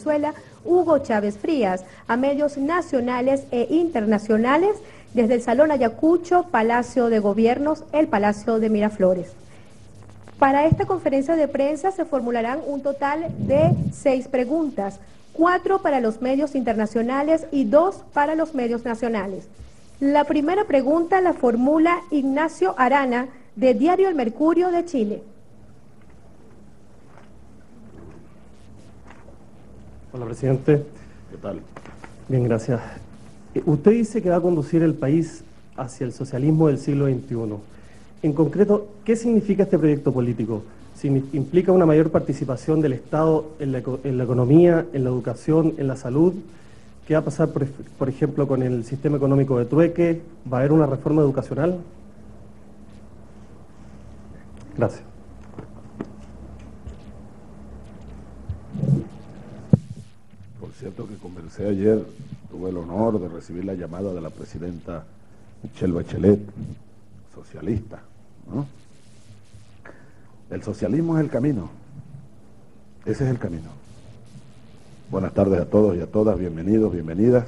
Venezuela, Hugo Chávez Frías, a medios nacionales e internacionales desde el Salón Ayacucho, Palacio de Gobiernos, el Palacio de Miraflores. Para esta conferencia de prensa se formularán un total de 6 preguntas, 4 para los medios internacionales y 2 para los medios nacionales. La primera pregunta la formula Ignacio Arana, de Diario El Mercurio de Chile. Hola, presidente. ¿Qué tal? Bien, gracias. Usted dice que va a conducir el país hacia el socialismo del siglo XXI. En concreto, ¿qué significa este proyecto político? ¿Implica una mayor participación del Estado en la economía, en la educación, en la salud? ¿Qué va a pasar, por ejemplo, con el sistema económico de trueque? ¿Va a haber una reforma educacional? Gracias. Por cierto que conversé ayer, tuve el honor de recibir la llamada de la presidenta Michelle Bachelet, socialista, ¿no? El socialismo es el camino, ese es el camino. Buenas tardes a todos y a todas, bienvenidos, bienvenidas.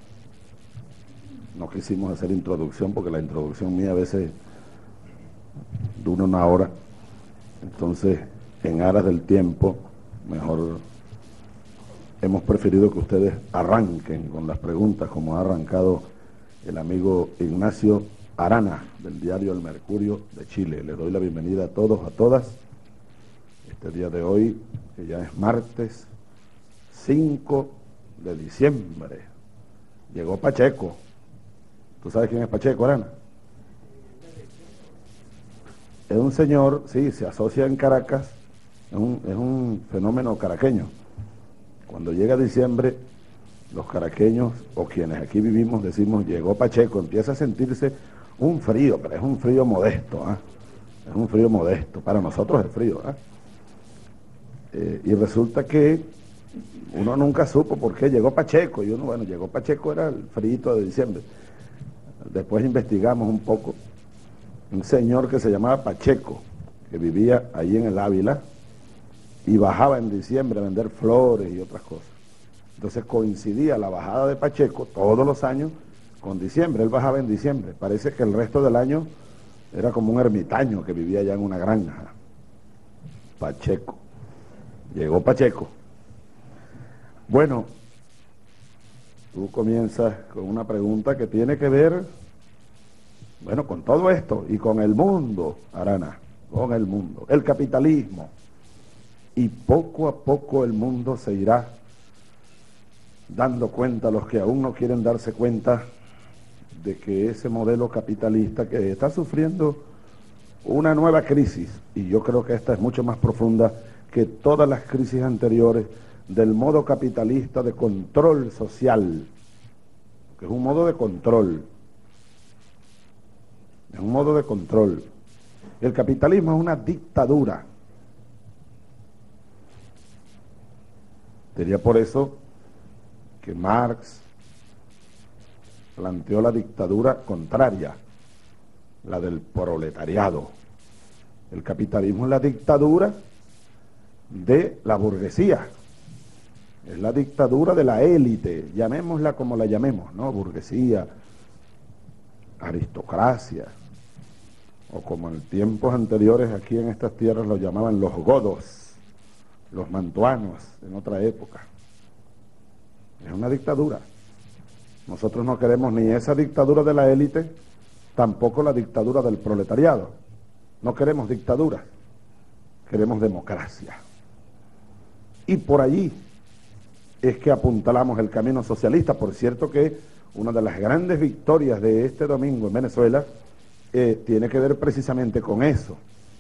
No quisimos hacer introducción porque la introducción mía a veces dura una hora, entonces en aras del tiempo mejor hemos preferido que ustedes arranquen con las preguntas como ha arrancado el amigo Ignacio Arana del Diario El Mercurio de Chile. Les doy la bienvenida a todos, a todas, este día de hoy, que ya es martes 5 de diciembre. Llegó Pacheco. ¿Tú sabes quién es Pacheco, Arana? Es un señor, sí, se asocia en Caracas, es un fenómeno caraqueño. Cuando llega diciembre, los caraqueños, o quienes aquí vivimos, decimos, llegó Pacheco, empieza a sentirse un frío, pero es un frío modesto, ¿eh? Es un frío modesto, para nosotros es frío, y resulta que uno nunca supo por qué llegó Pacheco, y uno, bueno, llegó Pacheco, era el frío de diciembre. Después investigamos un poco, un señor que se llamaba Pacheco, que vivía ahí en el Ávila, y bajaba en diciembre a vender flores y otras cosas. Entonces coincidía la bajada de Pacheco todos los años con diciembre, él bajaba en diciembre. Parece que el resto del año era como un ermitaño que vivía allá en una granja. Pacheco. Llegó Pacheco. Bueno, tú comienzas con una pregunta que tiene que ver, bueno, con todo esto y con el mundo, Arana, con el mundo, el capitalismo. Y poco a poco el mundo se irá dando cuenta, los que aún no quieren darse cuenta, de que ese modelo capitalista que está sufriendo una nueva crisis, y yo creo que esta es mucho más profunda que todas las crisis anteriores, del modo capitalista de control social, que es un modo de control, es un modo de control. El capitalismo es una dictadura. Sería por eso que Marx planteó la dictadura contraria, la del proletariado. El capitalismo es la dictadura de la burguesía, es la dictadura de la élite, llamémosla como la llamemos, ¿no? Burguesía, aristocracia, o como en tiempos anteriores aquí en estas tierras lo llamaban los godos, los mantuanos en otra época. Es una dictadura. Nosotros no queremos ni esa dictadura de la élite, tampoco la dictadura del proletariado. No queremos dictadura, queremos democracia. Y por allí es que apuntalamos el camino socialista. Por cierto que una de las grandes victorias de este domingo en Venezuela tiene que ver precisamente con eso.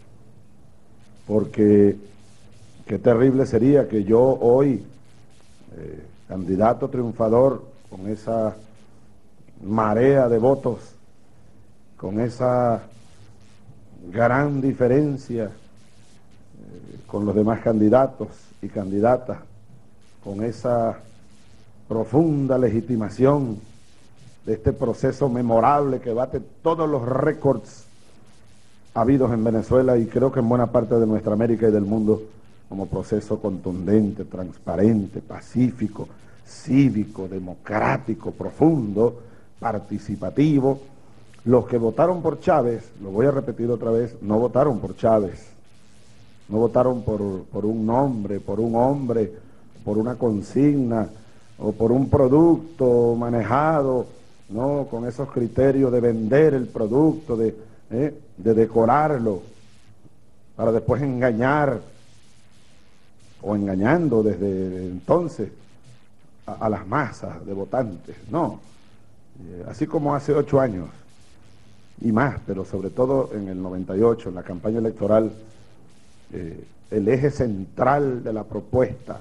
Porque qué terrible sería que yo hoy, candidato triunfador, con esa marea de votos, con esa gran diferencia con los demás candidatos y candidatas, con esa profunda legitimación de este proceso memorable que bate todos los récords habidos en Venezuela y creo que en buena parte de nuestra América y del mundo, como proceso contundente, transparente, pacífico, cívico, democrático, profundo, participativo. Los que votaron por Chávez, lo voy a repetir otra vez, no votaron por Chávez, no votaron por un nombre, por un hombre, por una consigna o por un producto manejado, ¿no?, con esos criterios de vender el producto, de decorarlo, para después engañar, o engañando desde entonces a las masas de votantes. No, así como hace 8 años y más, pero sobre todo en el 98, en la campaña electoral, el eje central de la propuesta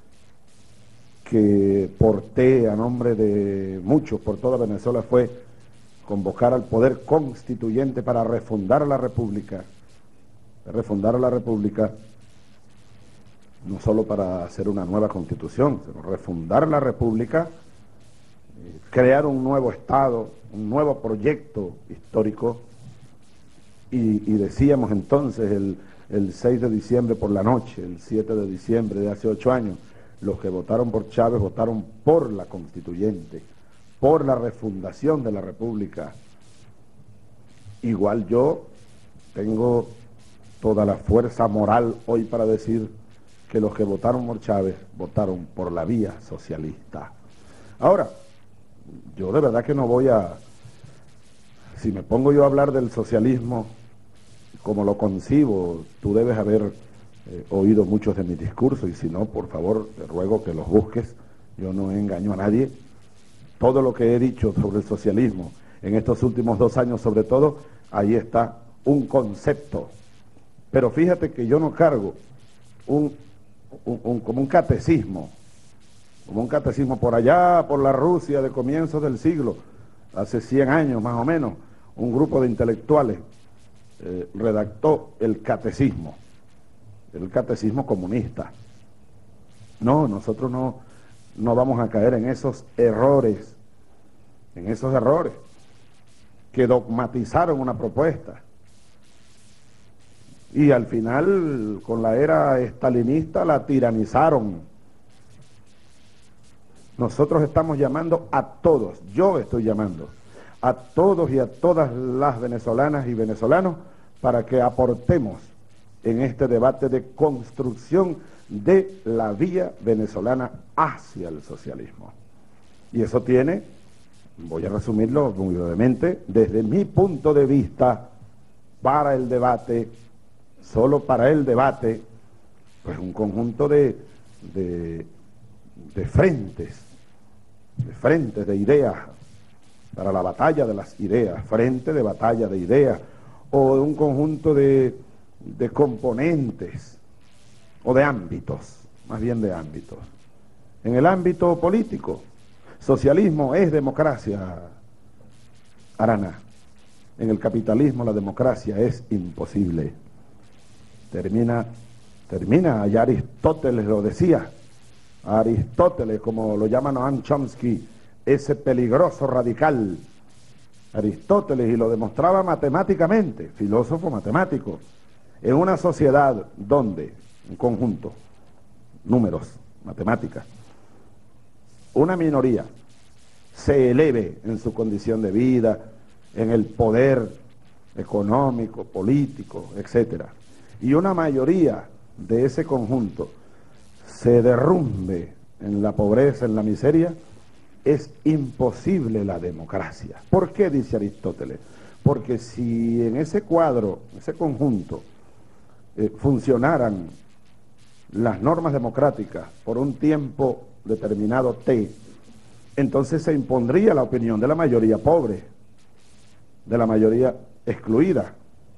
que porté a nombre de muchos por toda Venezuela fue convocar al poder constituyente para refundar la República, no solo para hacer una nueva constitución, sino refundar la República, crear un nuevo Estado, un nuevo proyecto histórico, y decíamos entonces el 6 de diciembre por la noche, el 7 de diciembre de hace 8 años, los que votaron por Chávez votaron por la constituyente, por la refundación de la República. Igual yo tengo toda la fuerza moral hoy para decir que los que votaron por Chávez votaron por la vía socialista. Ahora, yo de verdad que no voy a, si me pongo yo a hablar del socialismo como lo concibo, tú debes haber oído muchos de mis discursos, y si no, por favor, te ruego que los busques. Yo no engaño a nadie. Todo lo que he dicho sobre el socialismo en estos últimos 2 años, sobre todo, ahí está un concepto. Pero fíjate que yo no cargo como un catecismo por allá, por la Rusia de comienzos del siglo, hace 100 años más o menos, un grupo de intelectuales redactó el catecismo comunista. No, nosotros no vamos a caer en esos errores que dogmatizaron una propuesta. Y al final, con la era estalinista, la tiranizaron. Nosotros estamos llamando a todos, yo estoy llamando a todos y a todas las venezolanas y venezolanos para que aportemos en este debate de construcción de la vía venezolana hacia el socialismo. Y eso tiene, voy a resumirlo muy brevemente, desde mi punto de vista, para el debate, solo para el debate, pues un conjunto de frentes, de ideas, para la batalla de las ideas, frente de batalla de ideas, o un conjunto de componentes, o de ámbitos, más bien de ámbitos. En el ámbito político, socialismo es democracia, Arana. En el capitalismo la democracia es imposible. Termina, ya Aristóteles lo decía, Aristóteles, como lo llama Noam Chomsky, ese peligroso radical, Aristóteles, y lo demostraba matemáticamente, filósofo matemático, en una sociedad donde, un conjunto, números, matemáticas, una minoría se eleve en su condición de vida, en el poder económico, político, etcétera, y una mayoría de ese conjunto se derrumbe en la pobreza, en la miseria, es imposible la democracia. ¿Por qué? Dice Aristóteles. Porque si en ese cuadro, ese conjunto, funcionaran las normas democráticas por un tiempo determinado T, entonces se impondría la opinión de la mayoría pobre, de la mayoría excluida.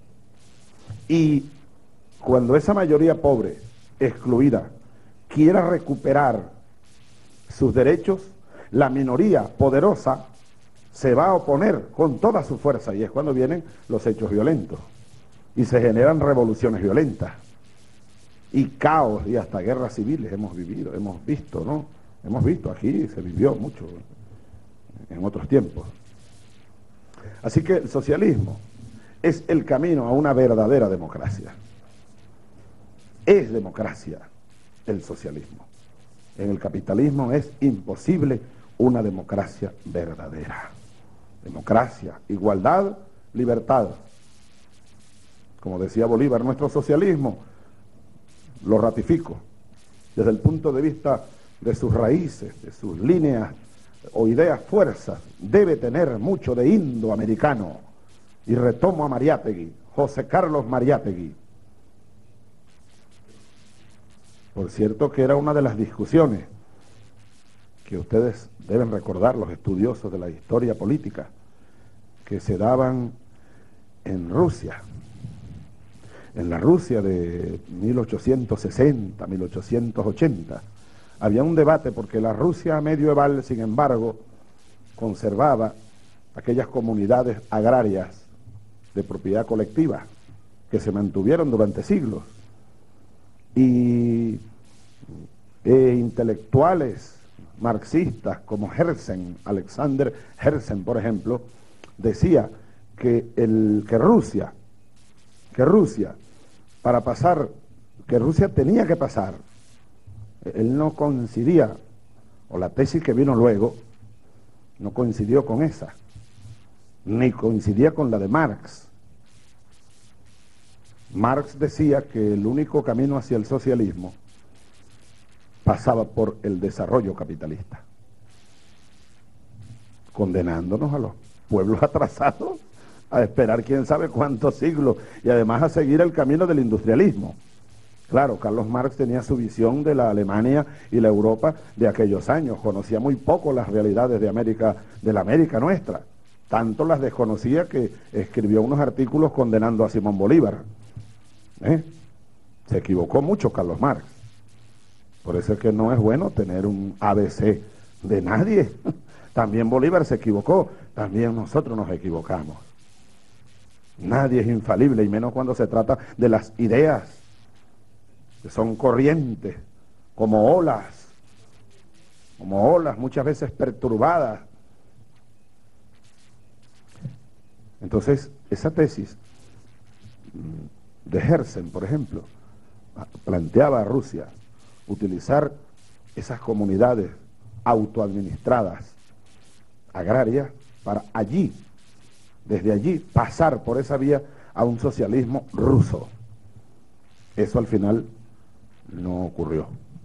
Y cuando esa mayoría pobre, excluida, quiera recuperar sus derechos, la minoría poderosa se va a oponer con toda su fuerza, y es cuando vienen los hechos violentos y se generan revoluciones violentas y caos y hasta guerras civiles. Hemos visto, ¿no? Hemos visto, aquí se vivió mucho en otros tiempos. Así que el socialismo es el camino a una verdadera democracia. es democracia el socialismo. En el capitalismo es imposible una democracia verdadera. Democracia, igualdad, libertad. Como decía Bolívar, nuestro socialismo, lo ratifico, desde el punto de vista de sus raíces, de sus líneas o ideas fuerzas, debe tener mucho de indoamericano. Y retomo a Mariátegui, José Carlos Mariátegui. Por cierto que era una de las discusiones que ustedes deben recordar, los estudiosos de la historia política, que se daban en Rusia, en la Rusia de 1860, 1880. Había un debate porque la Rusia medieval, sin embargo, conservaba aquellas comunidades agrarias de propiedad colectiva que se mantuvieron durante siglos. Y intelectuales marxistas como Herzen, Alexander Herzen, por ejemplo, decía que Rusia, para pasar, que Rusia tenía que pasar, él no coincidía, o la tesis que vino luego, no coincidió con esa, ni coincidía con la de Marx. Marx decía que el único camino hacia el socialismo pasaba por el desarrollo capitalista, condenándonos a los pueblos atrasados a esperar quién sabe cuántos siglos y además a seguir el camino del industrialismo. Claro, Carlos Marx tenía su visión de la Alemania y la Europa de aquellos años, conocía muy poco las realidades de América, de la América nuestra, tanto las desconocía que escribió unos artículos condenando a Simón Bolívar. Se equivocó mucho Carlos Marx. Por eso es que no es bueno tener un ABC de nadie. También Bolívar se equivocó, también nosotros nos equivocamos. Nadie es infalible, y menos cuando se trata de las ideas, que son corrientes, como olas muchas veces perturbadas. Entonces, esa tesis de Herzen, por ejemplo, planteaba a Rusia utilizar esas comunidades autoadministradas, agrarias, para allí, desde allí, pasar por esa vía a un socialismo ruso. Eso al final no ocurrió.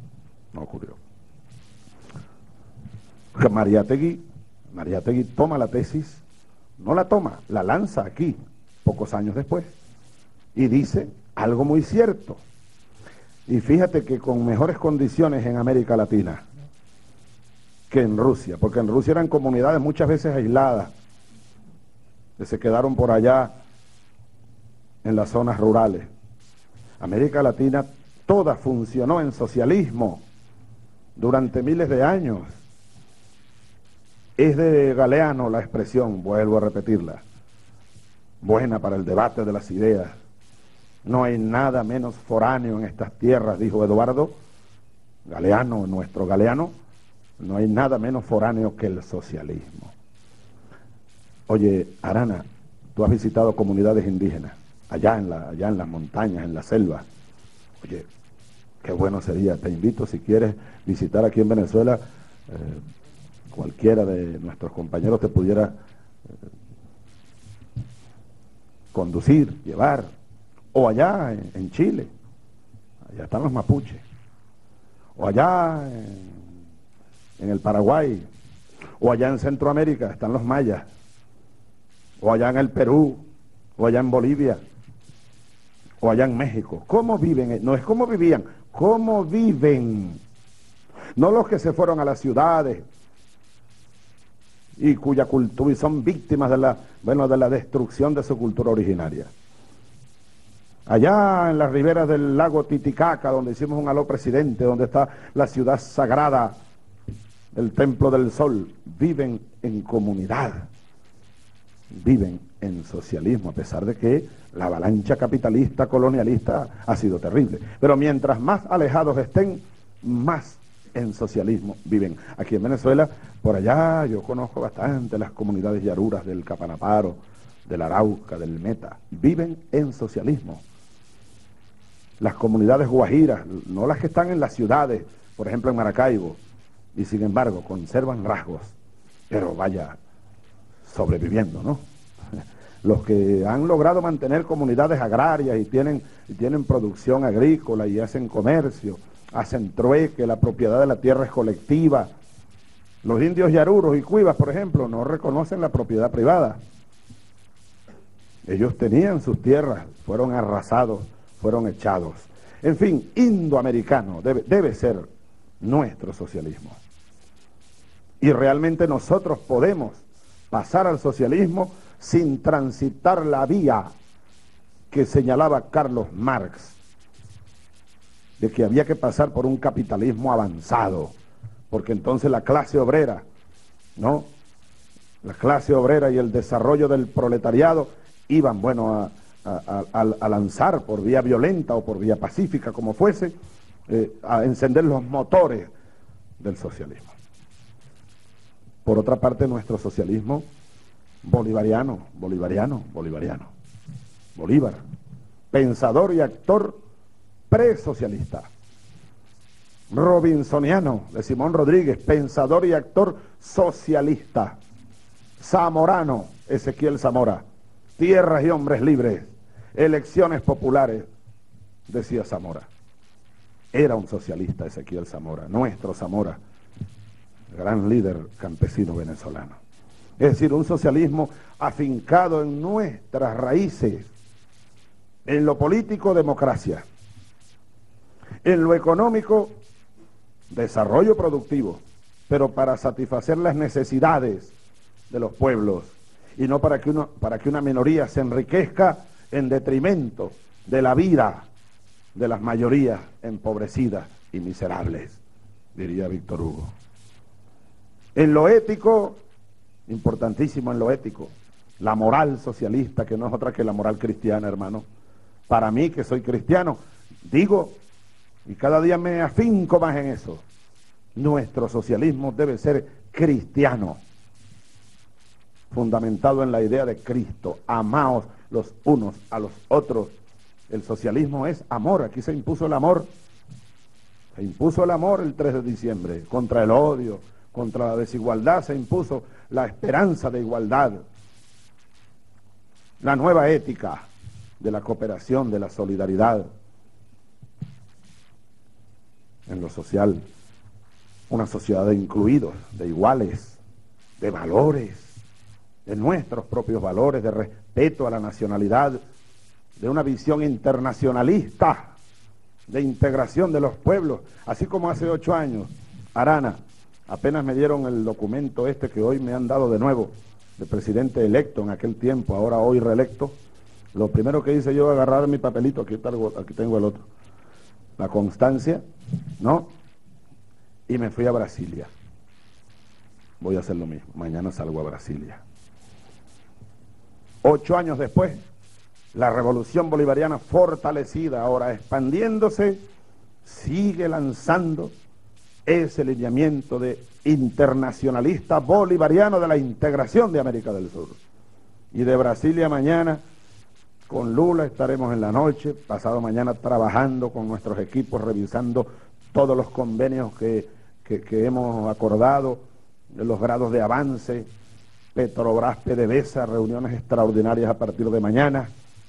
Porque Mariátegui toma la tesis, no la toma, la lanza aquí, pocos años después, y dice algo muy cierto. Y fíjate que con mejores condiciones en América Latina que en Rusia, porque en Rusia eran comunidades muchas veces aisladas, que se quedaron por allá en las zonas rurales. América Latina toda funcionó en socialismo durante miles de años. Es de Galeano la expresión, vuelvo a repetirla, buena para el debate de las ideas. No hay nada menos foráneo en estas tierras, dijo Eduardo Galeano, nuestro Galeano, no hay nada menos foráneo que el socialismo. Oye, Arana, tú has visitado comunidades indígenas, allá en las montañas, en la selva. Oye, qué bueno sería, te invito si quieres visitar aquí en Venezuela, cualquiera de nuestros compañeros te pudiera conducir, llevar, o allá en Chile, allá están los mapuches, o allá en el Paraguay, o allá en Centroamérica están los mayas, o allá en el Perú, o allá en Bolivia, o allá en México. ¿Cómo viven? No es cómo vivían, ¿cómo viven? No los que se fueron a las ciudades y cuya cultura y son víctimas de la destrucción de su cultura originaria. Allá en las riberas del lago Titicaca, donde hicimos un aló presidente, donde está la ciudad sagrada del Templo del Sol, viven en comunidad, viven en socialismo, a pesar de que la avalancha capitalista, colonialista ha sido terrible. Pero mientras más alejados estén, más en socialismo viven. Aquí en Venezuela, por allá, yo conozco bastante las comunidades yaruras del Capanaparo, del Arauca, del Meta, viven en socialismo. las comunidades guajiras, no las que están en las ciudades, por ejemplo en Maracaibo, y sin embargo conservan rasgos, pero vaya, sobreviviendo, ¿no? Los que han logrado mantener comunidades agrarias y tienen producción agrícola y hacen comercio, hacen trueque, la propiedad de la tierra es colectiva. Los indios yaruros y cuivas, por ejemplo, no reconocen la propiedad privada. Ellos tenían sus tierras, fueron arrasados, fueron echados. En fin, indoamericano debe ser nuestro socialismo. Y realmente nosotros podemos pasar al socialismo sin transitar la vía que señalaba Carlos Marx, de que había que pasar por un capitalismo avanzado, porque entonces la clase obrera, ¿no? La clase obrera y el desarrollo del proletariado iban, bueno, a lanzar por vía violenta o por vía pacífica, como fuese, a encender los motores del socialismo. Por otra parte, nuestro socialismo bolivariano, Bolívar, pensador y actor presocialista. Robinsoniano, de Simón Rodríguez, pensador y actor socialista. Zamorano, Ezequiel Zamora, tierras y hombres libres, elecciones populares, decía Zamora. Era un socialista Ezequiel Zamora, nuestro Zamora, gran líder campesino venezolano. Es decir, un socialismo afincado en nuestras raíces, en lo político, democracia, en lo económico, desarrollo productivo, pero para satisfacer las necesidades de los pueblos y no para que una minoría se enriquezca en detrimento de la vida de las mayorías empobrecidas y miserables, diría Víctor Hugo. En lo ético, importantísimo en lo ético, la moral socialista, que no es otra que la moral cristiana, hermano. Para mí, que soy cristiano, digo, y cada día me afinco más en eso, nuestro socialismo debe ser cristiano, fundamentado en la idea de Cristo. Amaos los unos a los otros. El socialismo es amor. Aquí se impuso el amor. Se impuso el amor el 3 de diciembre, contra el odio, contra la desigualdad se impuso la esperanza de igualdad, la nueva ética de la cooperación, de la solidaridad. En lo social, una sociedad de incluidos, de iguales, de valores, de nuestros propios valores, de respeto a la nacionalidad, de una visión internacionalista, de integración de los pueblos, así como hace 8 años, Arana, apenas me dieron el documento este que hoy me han dado de nuevo, de presidente electo en aquel tiempo, ahora hoy reelecto. Lo primero que hice yo, agarrar mi papelito, aquí tengo el otro, la constancia, ¿no? Y me fui a Brasilia. Voy a hacer lo mismo, mañana salgo a Brasilia. 8 años después, la revolución bolivariana fortalecida, ahora expandiéndose, sigue lanzando ese lineamiento de internacionalista bolivariano de la integración de América del Sur. Y de Brasilia mañana, con Lula estaremos en la noche, pasado mañana trabajando con nuestros equipos, revisando todos los convenios que hemos acordado, los grados de avance, Petrobras, PDVSA, reuniones extraordinarias a partir de mañana.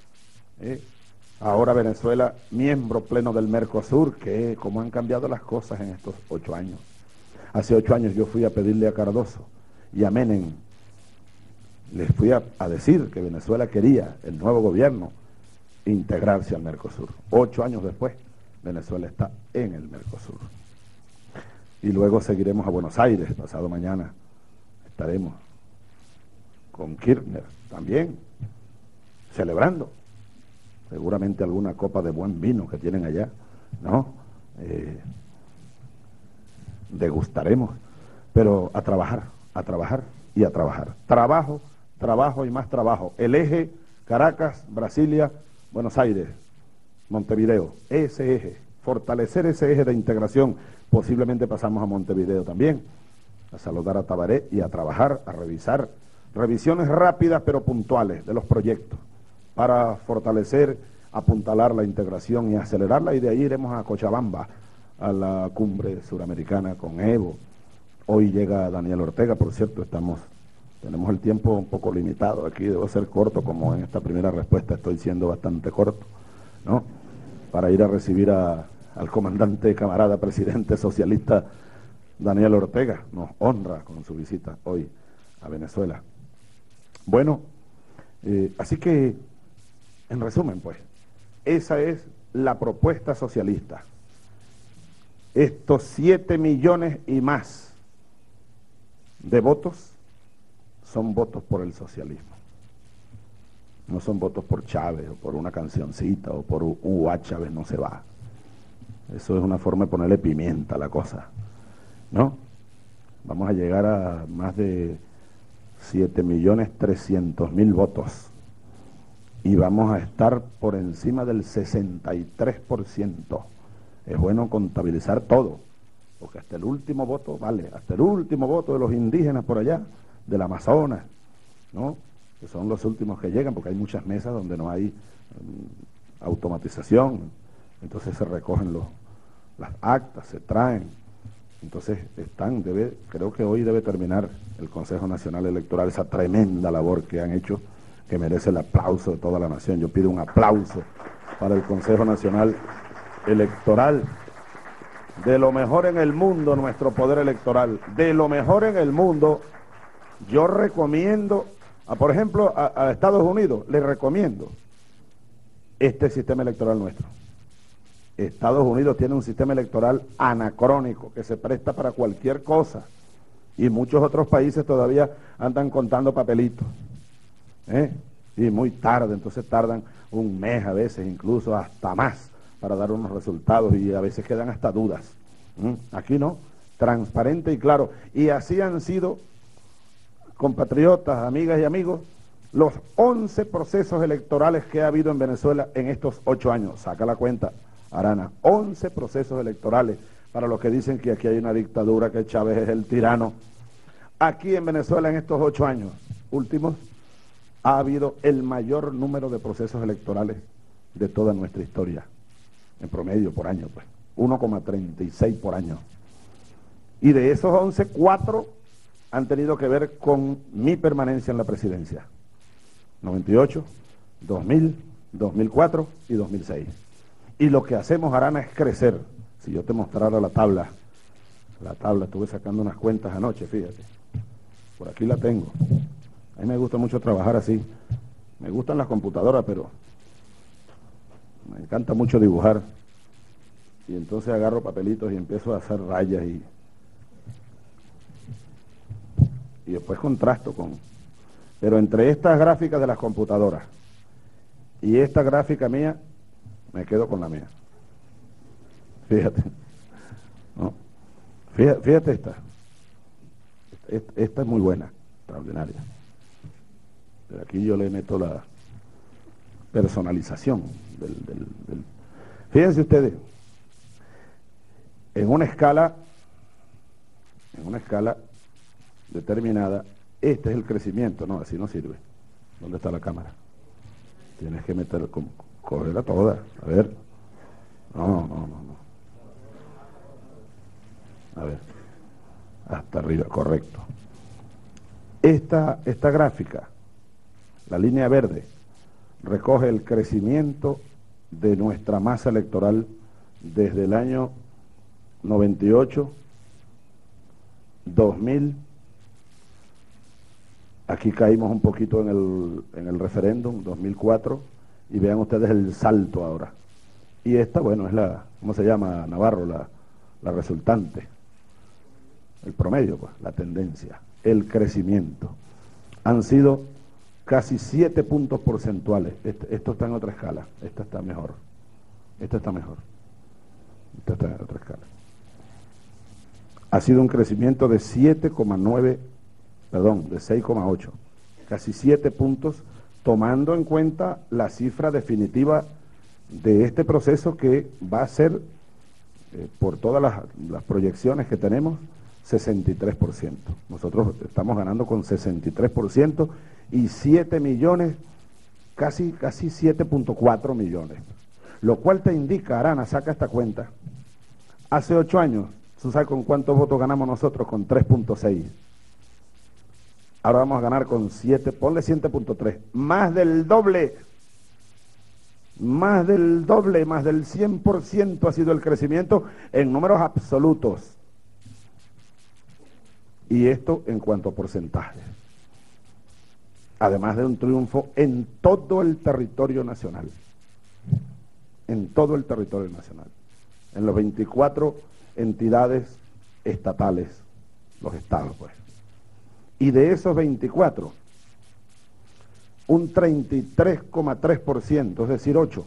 Ahora Venezuela, miembro pleno del Mercosur, que cómo han cambiado las cosas en estos 8 años. Hace 8 años yo fui a pedirle a Cardoso y a Menem, les fui a decir que Venezuela quería, el nuevo gobierno, integrarse al Mercosur. 8 años después, Venezuela está en el Mercosur. Y luego seguiremos a Buenos Aires, pasado mañana estaremos con Kirchner también, celebrando. Seguramente alguna copa de buen vino que tienen allá, ¿no? Degustaremos, pero a trabajar y a trabajar. Trabajo, trabajo y más trabajo. El eje Caracas, Brasilia, Buenos Aires, Montevideo, ese eje, fortalecer ese eje de integración. Posiblemente pasamos a Montevideo también, a saludar a Tabaré y a trabajar, a revisar, revisiones rápidas pero puntuales de los proyectos, para fortalecer apuntalar la integración y acelerarla, y de ahí iremos a Cochabamba, a la cumbre suramericana con Evo. Hoy llega Daniel Ortega, por cierto, tenemos el tiempo un poco limitado aquí, debo ser corto, como en esta primera respuesta estoy siendo bastante corto, ¿no? Para ir a recibir al comandante, camarada, presidente socialista Daniel Ortega. Nos honra con su visita hoy a Venezuela. Bueno, así que, en resumen, pues, esa es la propuesta socialista. Estos 7 millones y más de votos son votos por el socialismo. No son votos por Chávez o por una cancioncita o por Chávez no se va. Eso es una forma de ponerle pimienta a la cosa, ¿no? Vamos a llegar a más de 7.300.000 votos y vamos a estar por encima del 63%. Es bueno contabilizar todo, porque hasta el último voto vale, hasta el último voto de los indígenas por allá, del Amazonas, ¿no? Que son los últimos que llegan, porque hay muchas mesas donde no hay automatización, entonces se recogen las actas, se traen, entonces creo que hoy debe terminar el Consejo Nacional Electoral, esa tremenda labor que han hecho, que merece el aplauso de toda la nación. Yo pido un aplauso para el Consejo Nacional Electoral, de lo mejor en el mundo, nuestro poder electoral, de lo mejor en el mundo. Yo recomiendo, por ejemplo, a Estados Unidos, les recomiendo este sistema electoral nuestro. Estados Unidos tiene un sistema electoral anacrónico que se presta para cualquier cosa, y muchos otros países todavía andan contando papelitos, y muy tarde, entonces tardan un mes a veces, incluso hasta más, para dar unos resultados, y a veces quedan hasta dudas. Aquí no, transparente y claro, y así han sido, compatriotas, amigas y amigos, los 11 procesos electorales que ha habido en Venezuela en estos 8 años. Saca la cuenta, Arana, 11 procesos electorales, para los que dicen que aquí hay una dictadura, que Chávez es el tirano. Aquí en Venezuela en estos 8 años últimos ha habido el mayor número de procesos electorales de toda nuestra historia, en promedio por año, pues, 1,36 por año. Y de esos 11, 4 han tenido que ver con mi permanencia en la presidencia. 98, 2000, 2004 y 2006. Y lo que hacemos, Arana, es crecer. Si yo te mostrara la tabla, estuve sacando unas cuentas anoche, fíjate. Por aquí la tengo. A mí me gusta mucho trabajar así. Me gustan las computadoras, pero me encanta mucho dibujar. Y entonces agarro papelitos y empiezo a hacer rayas y después contrasto con... Pero entre estas gráficas de las computadoras y esta gráfica mía, me quedo con la mía. Fíjate. ¿No? Fíjate esta. Esta es muy buena, extraordinaria. Pero aquí yo le meto la personalización del... Fíjense ustedes, en una escala determinada, este es el crecimiento. No, así no sirve. ¿Dónde está la cámara? Tienes que meter, cogerla toda, a ver. No. A ver, hasta arriba, correcto. Esta gráfica, la línea verde, recoge el crecimiento de nuestra masa electoral desde el año 98, 2000, aquí caímos un poquito en el referéndum, 2004, y vean ustedes el salto ahora. Y esta, bueno, es ¿cómo se llama, Navarro? La resultante, el promedio, pues, la tendencia, el crecimiento. Han sido casi 7 puntos porcentuales. Esto está en otra escala, esta está mejor. Esta está en otra escala. Ha sido un crecimiento de 6,8, casi 7 puntos, tomando en cuenta la cifra definitiva de este proceso, que va a ser, por todas las proyecciones que tenemos, 63%. Nosotros estamos ganando con 63% y 7 millones casi 7.4 millones. Lo cual te indica, Arana, saca esta cuenta, hace 8 años, ¿tú sabes con cuántos votos ganamos nosotros? Con 3.6. Ahora vamos a ganar con 7, ponle 7.3, más del doble, más del 100% ha sido el crecimiento en números absolutos. Y esto en cuanto a porcentaje. Además de un triunfo en todo el territorio nacional. En todo el territorio nacional. En los 24 entidades estatales, los estados pues. Y de esos 24, un 33,3%, es decir, 8,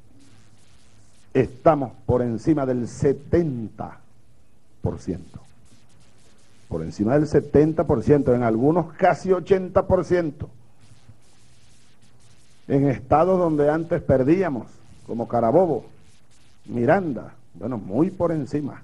estamos por encima del 70%. Por encima del 70%, en algunos casi 80%. En estados donde antes perdíamos, como Carabobo, Miranda, bueno, muy por encima.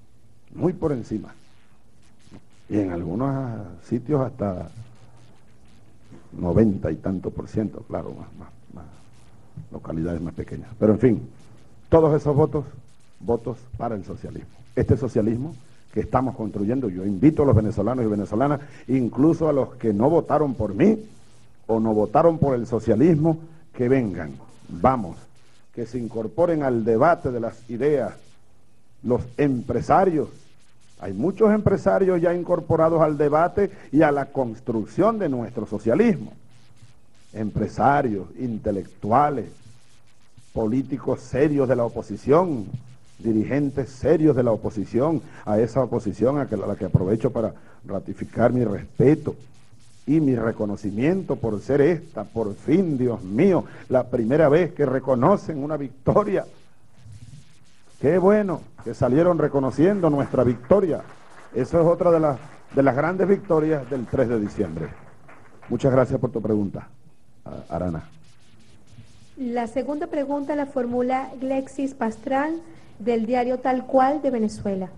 Y en algunos sitios hasta 90 y tanto por ciento, claro, más localidades más pequeñas. Pero en fin, todos esos votos para el socialismo. Este socialismo que estamos construyendo, yo invito a los venezolanos y venezolanas, incluso a los que no votaron por mí o no votaron por el socialismo, que vengan, vamos, que se incorporen al debate de las ideas, los empresarios. Hay muchos empresarios ya incorporados al debate y a la construcción de nuestro socialismo. Empresarios, intelectuales, políticos serios de la oposición, dirigentes serios de la oposición, a esa oposición a la que aprovecho para ratificar mi respeto y mi reconocimiento por ser esta, por fin, Dios mío, la primera vez que reconocen una victoria. Qué bueno que salieron reconociendo nuestra victoria. Eso es otra de las grandes victorias del 3 de diciembre. Muchas gracias por tu pregunta, Arana. La segunda pregunta la formula Glexis Pastral, del diario Tal Cual de Venezuela.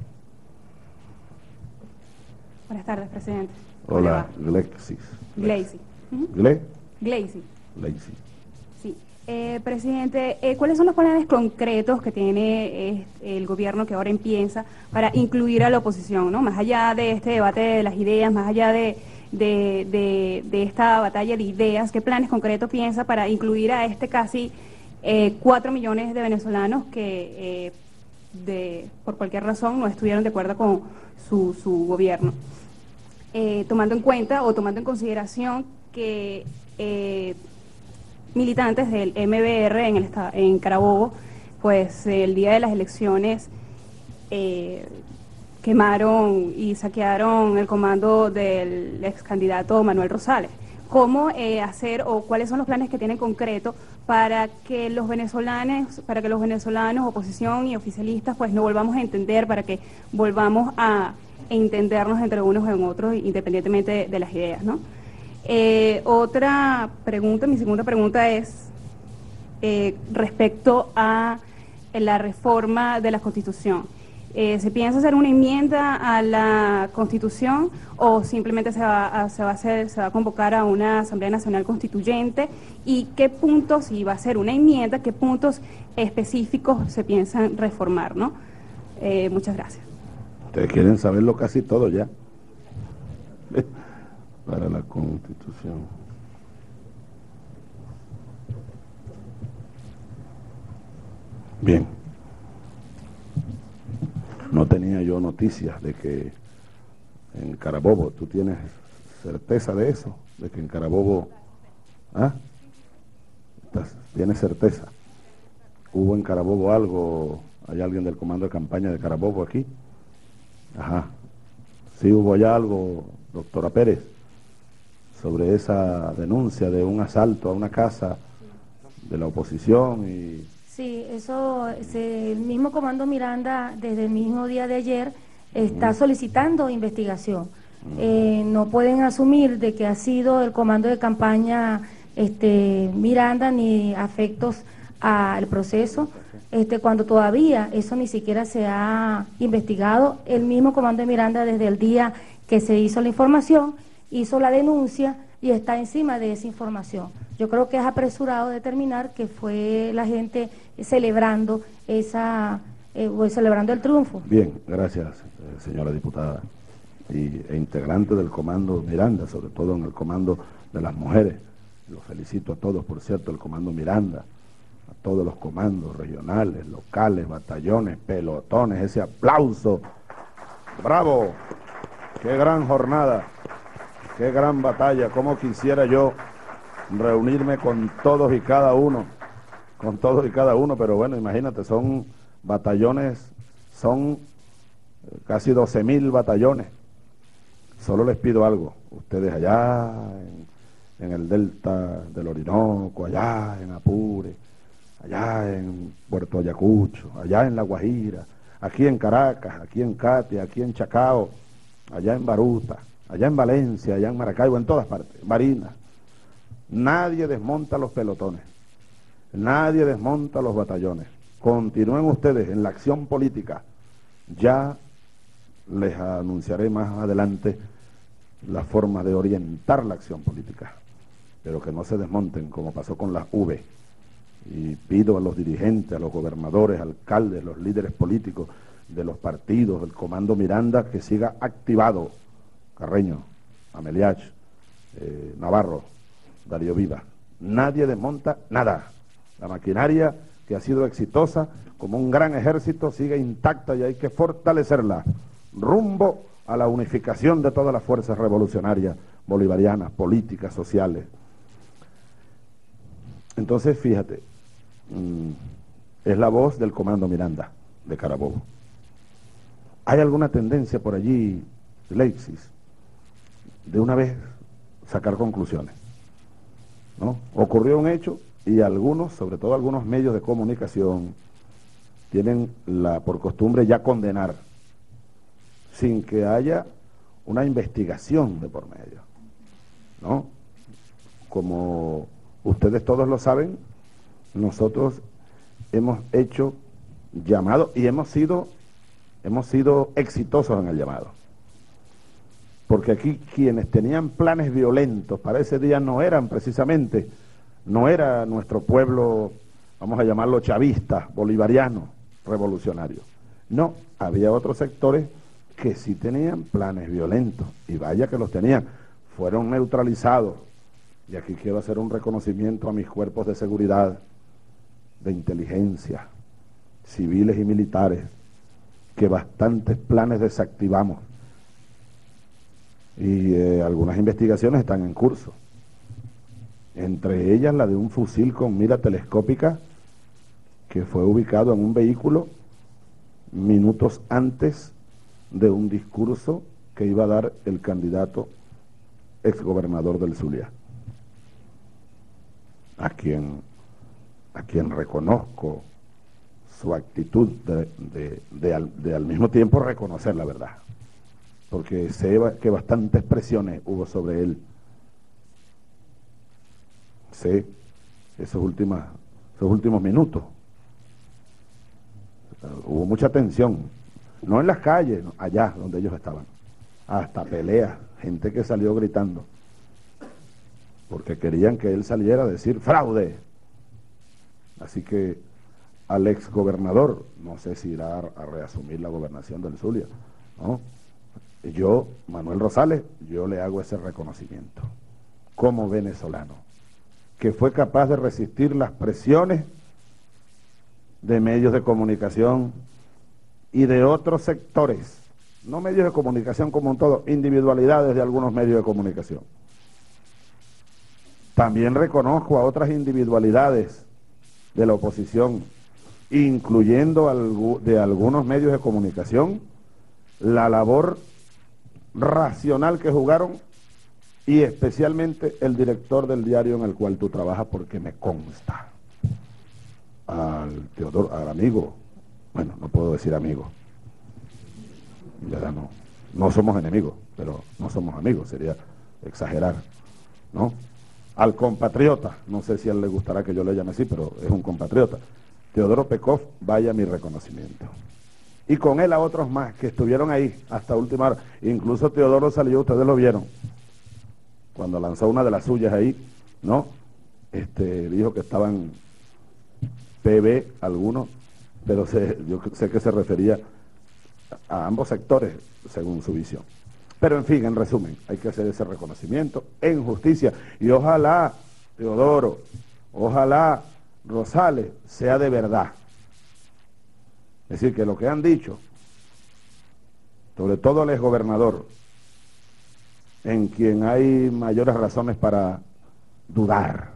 Buenas tardes, presidente. Hola, Glexis. Gleisi. Gleisi. Sí. Presidente, ¿cuáles son los planes concretos que tiene el gobierno que ahora empieza para incluir a la oposición, ¿no? Más allá de este debate de las ideas, más allá de esta batalla de ideas, ¿qué planes concretos piensa para incluir a este casi 4 millones de venezolanos que por cualquier razón no estuvieron de acuerdo con su gobierno? Tomando en cuenta o tomando en consideración que militantes del MBR en Carabobo, pues el día de las elecciones quemaron y saquearon el comando del ex candidato Manuel Rosales. ¿Cómo hacer o cuáles son los planes que tienen concreto para que los venezolanos, oposición y oficialistas, pues no volvamos a entender, para que volvamos a entendernos entre unos y otros, independientemente de las ideas, ¿no? Otra pregunta, mi segunda pregunta es respecto a la reforma de la Constitución. ¿Se piensa hacer una enmienda a la Constitución o simplemente se va a convocar a una Asamblea Nacional Constituyente? ¿Y qué puntos, si va a ser una enmienda, qué puntos específicos se piensan reformar, ¿no? Muchas gracias. Ustedes quieren saberlo casi todo ya. Para la Constitución. Bien. No tenía yo noticias de que en Carabobo, ¿tú tienes certeza de eso? De que en Carabobo, ¿tienes certeza? ¿Hubo en Carabobo algo? ¿Hay alguien del comando de campaña de Carabobo aquí? Ajá. ¿Sí hubo allá algo, doctora Pérez, sobre esa denuncia de un asalto a una casa de la oposición? Y sí, eso, el mismo Comando Miranda, desde el mismo día de ayer, está solicitando investigación. No pueden asumir de que ha sido el comando de campaña Miranda ni afectos al proceso, cuando todavía eso ni siquiera se ha investigado. El mismo comando de Miranda, desde el día que se hizo la información, hizo la denuncia y está encima de esa información. Yo creo que es apresurado determinar que fue la gente celebrando celebrando el triunfo. Bien, gracias, señora diputada e integrante del Comando Miranda, sobre todo en el Comando de las Mujeres. Los felicito a todos, por cierto, el Comando Miranda, a todos los comandos regionales, locales, batallones, pelotones, ese aplauso. ¡Bravo! ¡Qué gran jornada! ¡Qué gran batalla! ¿Cómo quisiera yo reunirme con todos y cada uno? Con todos y cada uno, pero bueno, imagínate, son batallones, son casi 12.000 batallones. Solo les pido algo, ustedes allá en el delta del Orinoco, allá en Apure, allá en Puerto Ayacucho, allá en La Guajira, aquí en Caracas, aquí en Catia, aquí en Chacao, allá en Baruta, allá en Valencia, allá en Maracaibo, en todas partes, Barinas. Nadie desmonta los pelotones, nadie desmonta los batallones. Continúen ustedes en la acción política. Ya les anunciaré más adelante la forma de orientar la acción política, pero que no se desmonten como pasó con las V. Y pido a los dirigentes, a los gobernadores, alcaldes, los líderes políticos de los partidos, del Comando Miranda, que siga activado. Carreño, Ameliach, Navarro, Darío Viva. Nadie desmonta nada. La maquinaria que ha sido exitosa como un gran ejército sigue intacta y hay que fortalecerla rumbo a la unificación de todas las fuerzas revolucionarias bolivarianas, políticas, sociales. Entonces, fíjate, es la voz del Comando Miranda de Carabobo. ¿Hay alguna tendencia por allí, Leixis, de una vez sacar conclusiones? ¿No? Ocurrió un hecho y algunos, sobre todo algunos medios de comunicación, tienen por costumbre ya condenar, sin que haya una investigación de por medio, ¿no? Como ustedes todos lo saben, nosotros hemos hecho llamado y hemos sido exitosos en el llamado. Porque aquí quienes tenían planes violentos para ese día no eran precisamente, no era nuestro pueblo, vamos a llamarlo chavista, bolivariano, revolucionario. No, había otros sectores que sí tenían planes violentos, y vaya que los tenían, fueron neutralizados. Y aquí quiero hacer un reconocimiento a mis cuerpos de seguridad, de inteligencia, civiles y militares, que bastantes planes desactivamos. Y algunas investigaciones están en curso. Entre ellas la de un fusil con mira telescópica que fue ubicado en un vehículo minutos antes de un discurso que iba a dar el candidato exgobernador del Zulia, a quien reconozco su actitud de al mismo tiempo reconocer la verdad, porque sé que bastantes presiones hubo sobre él. Sé esos últimos minutos. Hubo mucha tensión, no en las calles, no, allá donde ellos estaban, hasta peleas, gente que salió gritando, porque querían que él saliera a decir fraude. Así que al ex gobernador, no sé si irá a reasumir la gobernación del Zulia, ¿no? Yo, Manuel Rosales, yo le hago ese reconocimiento como venezolano, que fue capaz de resistir las presiones de medios de comunicación y de otros sectores, no medios de comunicación como un todo, individualidades de algunos medios de comunicación. También reconozco a otras individualidades de la oposición, incluyendo de algunos medios de comunicación, la labor racional que jugaron, y especialmente el director del diario en el cual tú trabajas, porque me consta, al Teodoro, al amigo, bueno, no puedo decir amigo, ya no somos enemigos, pero no somos amigos, sería exagerar, ¿no? Al compatriota, no sé si a él le gustará que yo le llame así, pero es un compatriota, Teodoro Pekov, vaya mi reconocimiento. Y con él a otros más que estuvieron ahí hasta última hora. Incluso Teodoro salió, ustedes lo vieron, cuando lanzó una de las suyas ahí, ¿no? Dijo que estaban PB algunos, pero yo sé que se refería a ambos sectores según su visión. Pero en fin, en resumen, hay que hacer ese reconocimiento en justicia y ojalá, Teodoro, ojalá Rosales sea de verdad. Es decir, que lo que han dicho, sobre todo el exgobernador, en quien hay mayores razones para dudar,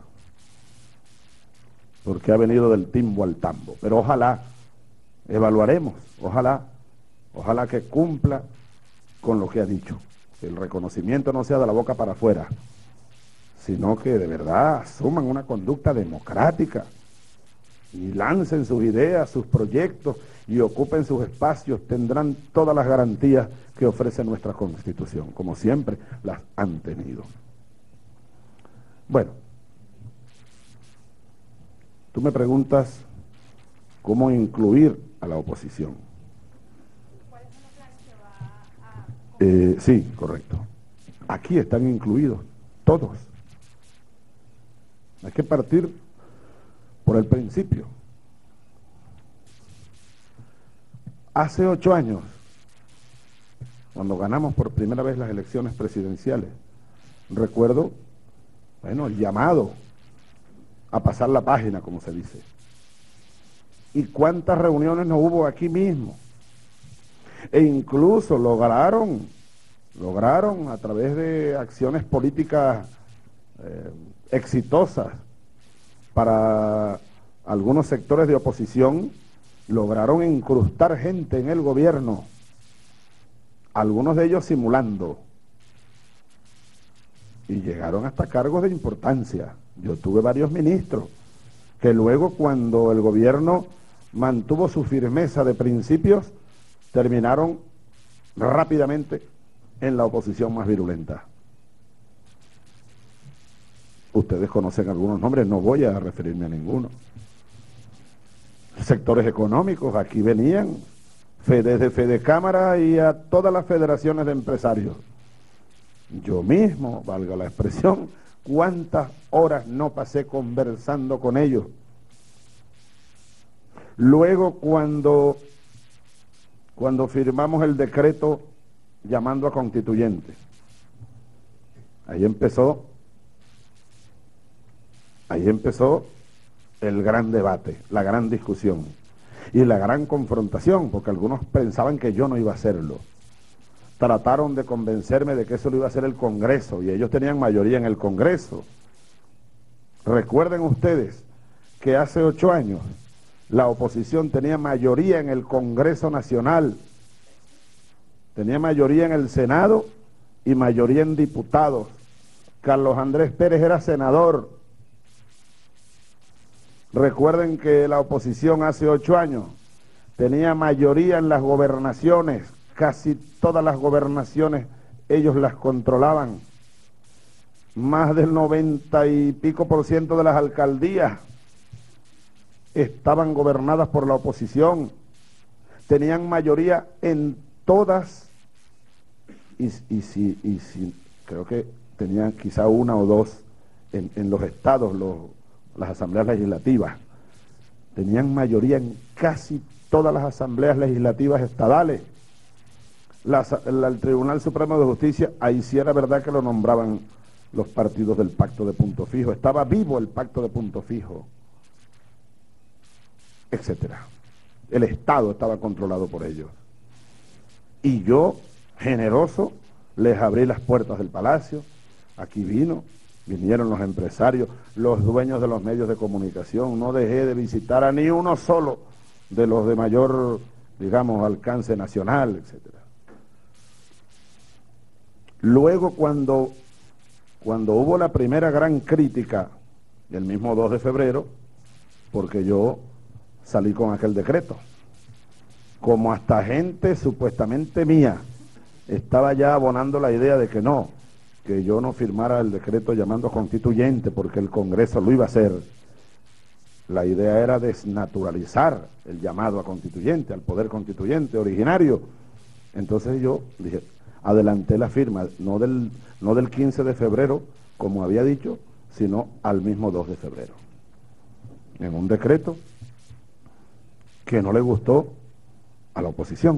porque ha venido del timbo al tambo, pero ojalá, evaluaremos, ojalá que cumpla con lo que ha dicho, que el reconocimiento no sea de la boca para afuera, sino que de verdad asuman una conducta democrática y lancen sus ideas, sus proyectos y ocupen sus espacios, tendrán todas las garantías que ofrece nuestra Constitución, como siempre las han tenido. Bueno, tú me preguntas cómo incluir a la oposición. ¿Cuáles son los planes que va a...? Sí, correcto. Aquí están incluidos todos. Hay que partir por el principio. Hace 8 años, cuando ganamos por primera vez las elecciones presidenciales, recuerdo, bueno, el llamado a pasar la página, como se dice. ¿Y cuántas reuniones no hubo aquí mismo? E incluso lograron a través de acciones políticas exitosas para algunos sectores de oposición, lograron incrustar gente en el gobierno, algunos de ellos simulando, y llegaron hasta cargos de importancia. Yo tuve varios ministros que luego, cuando el gobierno mantuvo su firmeza de principios, terminaron rápidamente en la oposición más virulenta. Ustedes conocen algunos nombres, no voy a referirme a ninguno. Sectores económicos, aquí venían desde Fedecámara y a todas las federaciones de empresarios. Yo mismo, valga la expresión, cuántas horas no pasé conversando con ellos. Luego, cuando firmamos el decreto llamando a constituyentes, ahí empezó el gran debate, la gran discusión y la gran confrontación, porque algunos pensaban que yo no iba a hacerlo. Trataron de convencerme de que eso lo iba a hacer el Congreso, y ellos tenían mayoría en el Congreso. Recuerden ustedes que hace 8 años la oposición tenía mayoría en el Congreso Nacional, tenía mayoría en el Senado y mayoría en diputados. Carlos Andrés Pérez era senador. Recuerden que la oposición hace 8 años tenía mayoría en las gobernaciones, casi todas las gobernaciones ellos las controlaban. Más del 90 y pico % de las alcaldías estaban gobernadas por la oposición. Tenían mayoría en todas, y creo que tenían quizá 1 o 2 en los estados, las asambleas legislativas. Tenían mayoría en casi todas las asambleas legislativas estadales. El Tribunal Supremo de Justicia, ahí sí era verdad que lo nombraban los partidos del Pacto de Punto Fijo. Estaba vivo el Pacto de Punto Fijo, etcétera. El Estado estaba controlado por ellos. Y yo, generoso, les abrí las puertas del Palacio. Aquí vinieron los empresarios, los dueños de los medios de comunicación. No dejé de visitar a ni uno solo de los de mayor, digamos, alcance nacional, etcétera. Luego, cuando hubo la primera gran crítica, el mismo 2 de febrero, porque yo salí con aquel decreto, como hasta gente supuestamente mía estaba ya abonando la idea de que yo no firmara el decreto llamando constituyente porque el Congreso lo iba a hacer. La idea era desnaturalizar el llamado a constituyente, al poder constituyente originario. Entonces yo dije, adelanté la firma, no del 15 de febrero, como había dicho, sino al mismo 2 de febrero. En un decreto que no le gustó a la oposición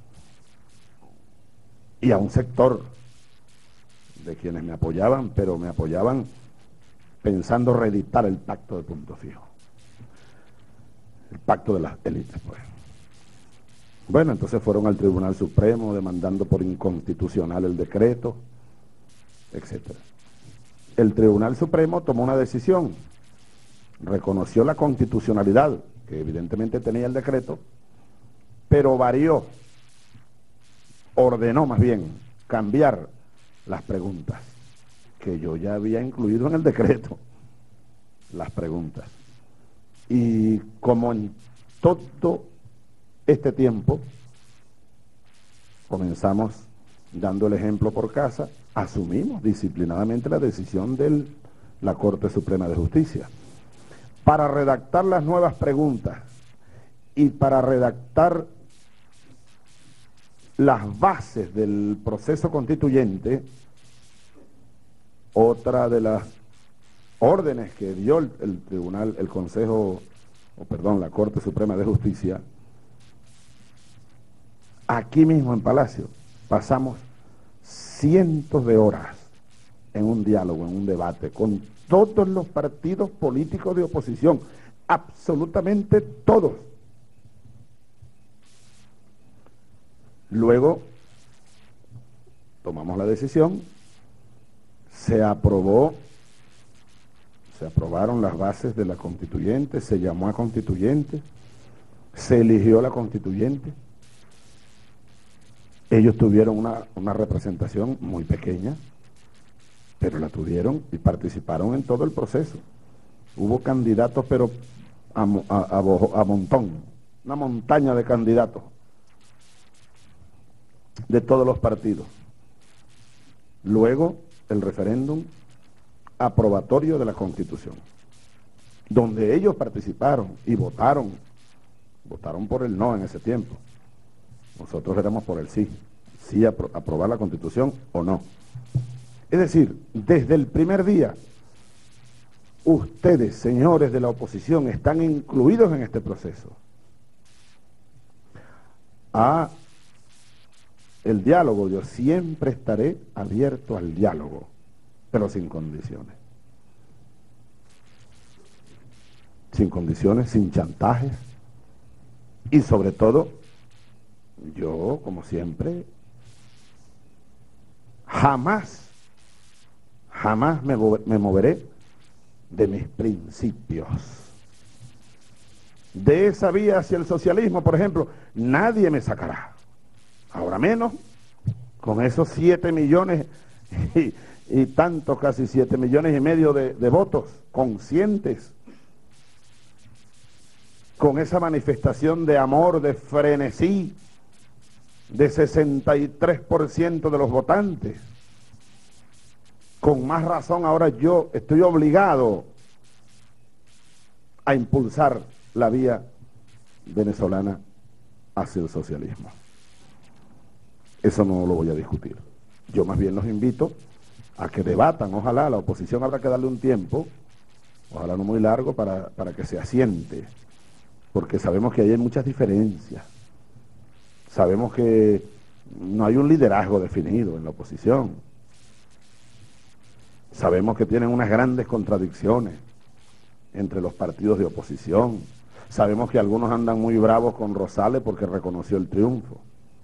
y a un sector de quienes me apoyaban, pero me apoyaban pensando reeditar el pacto de Punto Fijo, el pacto de las élites, pues. Bueno, entonces fueron al Tribunal Supremo demandando por inconstitucional el decreto, etcétera. El Tribunal Supremo tomó una decisión, reconoció la constitucionalidad que evidentemente tenía el decreto, pero varió, ordenó más bien cambiar las preguntas que yo ya había incluido en el decreto, las preguntas. Y como en todo este tiempo comenzamos dando el ejemplo por casa, asumimos disciplinadamente la decisión de la Corte Suprema de Justicia para redactar las nuevas preguntas y para redactar las bases del proceso constituyente. Otra de las órdenes que dio el tribunal, la Corte Suprema de Justicia, aquí mismo en Palacio, pasamos cientos de horas en un diálogo, en un debate, con todos los partidos políticos de oposición, absolutamente todos. Luego tomamos la decisión, se aprobaron las bases de la constituyente, se llamó a constituyente, se eligió la constituyente. Ellos tuvieron una representación muy pequeña, pero la tuvieron y participaron en todo el proceso. Hubo candidatos, pero a montón, una montaña de candidatos de todos los partidos. Luego, el referéndum aprobatorio de la Constitución, donde ellos participaron y votaron por el no en ese tiempo. Nosotros éramos por el sí aprobar la Constitución o no. Es decir, desde el primer día, ustedes, señores de la oposición, están incluidos en este proceso. El diálogo, yo siempre estaré abierto al diálogo, pero sin condiciones. Sin condiciones, sin chantajes. Y sobre todo, yo, como siempre, jamás me moveré de mis principios. De esa vía hacia el socialismo, por ejemplo, nadie me sacará. Ahora menos, con esos 7 millones y tanto, casi 7 millones y medio de votos conscientes, con esa manifestación de amor, de frenesí, de 63% de los votantes. Con más razón ahora yo estoy obligado a impulsar la vía venezolana hacia el socialismo. Eso no lo voy a discutir. Yo más bien los invito a que debatan. Ojalá la oposición habrá que darle un tiempo, ojalá no muy largo, para que se asiente, porque sabemos que ahí hay muchas diferencias. Sabemos que no hay un liderazgo definido en la oposición. Sabemos que tienen unas grandes contradicciones entre los partidos de oposición. Sabemos que algunos andan muy bravos con Rosales porque reconoció el triunfo.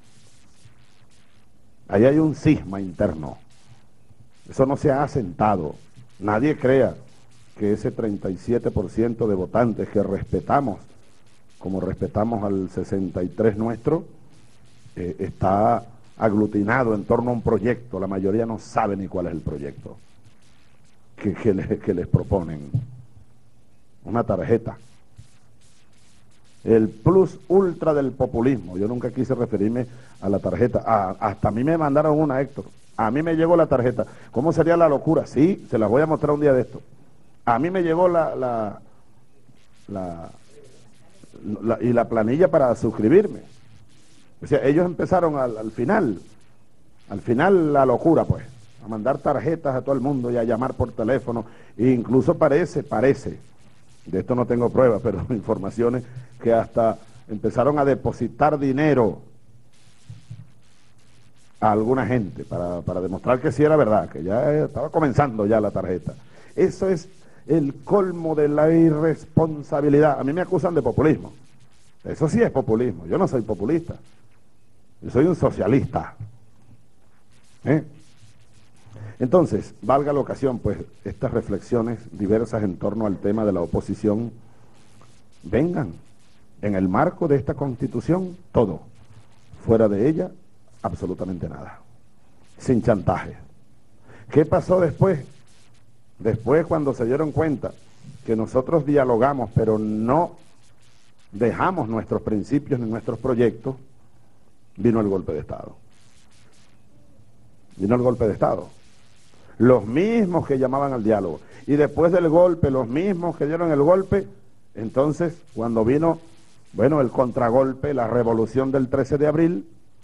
Ahí hay un cisma interno. Eso no se ha asentado. Nadie crea que ese 37% de votantes que respetamos, como respetamos al 63% nuestro, está aglutinado en torno a un proyecto. La mayoría no sabe ni cuál es el proyecto que les proponen. Una tarjeta. El plus ultra del populismo. Yo nunca quise referirme a la tarjeta. Hasta a mí me mandaron una, Héctor. A mí me llegó la tarjeta. ¿Cómo sería la locura? Sí, se las voy a mostrar un día de esto. A mí me llegó la planilla para suscribirme. O sea, ellos empezaron al final Al final la locura, pues, a mandar tarjetas a todo el mundo y a llamar por teléfono, e incluso parece, de esto no tengo pruebas, pero informaciones que hasta empezaron a depositar dinero a alguna gente para demostrar que sí era verdad, que ya estaba comenzando ya la tarjeta. Eso es el colmo de la irresponsabilidad. A mí me acusan de populismo. Eso sí es populismo. Yo no soy populista. Yo soy un socialista. Entonces, valga la ocasión, pues, estas reflexiones diversas en torno al tema de la oposición vengan en el marco de esta Constitución, todo. Fuera de ella, absolutamente nada. Sin chantaje. ¿Qué pasó después? Después, cuando se dieron cuenta que nosotros dialogamos, pero no dejamos nuestros principios ni nuestros proyectos, vino el golpe de Estado. Vino el golpe de Estado. Los mismos que llamaban al diálogo. Y después del golpe, los mismos que dieron el golpe, entonces, cuando vino, bueno, el contragolpe, la revolución del 13 de abril,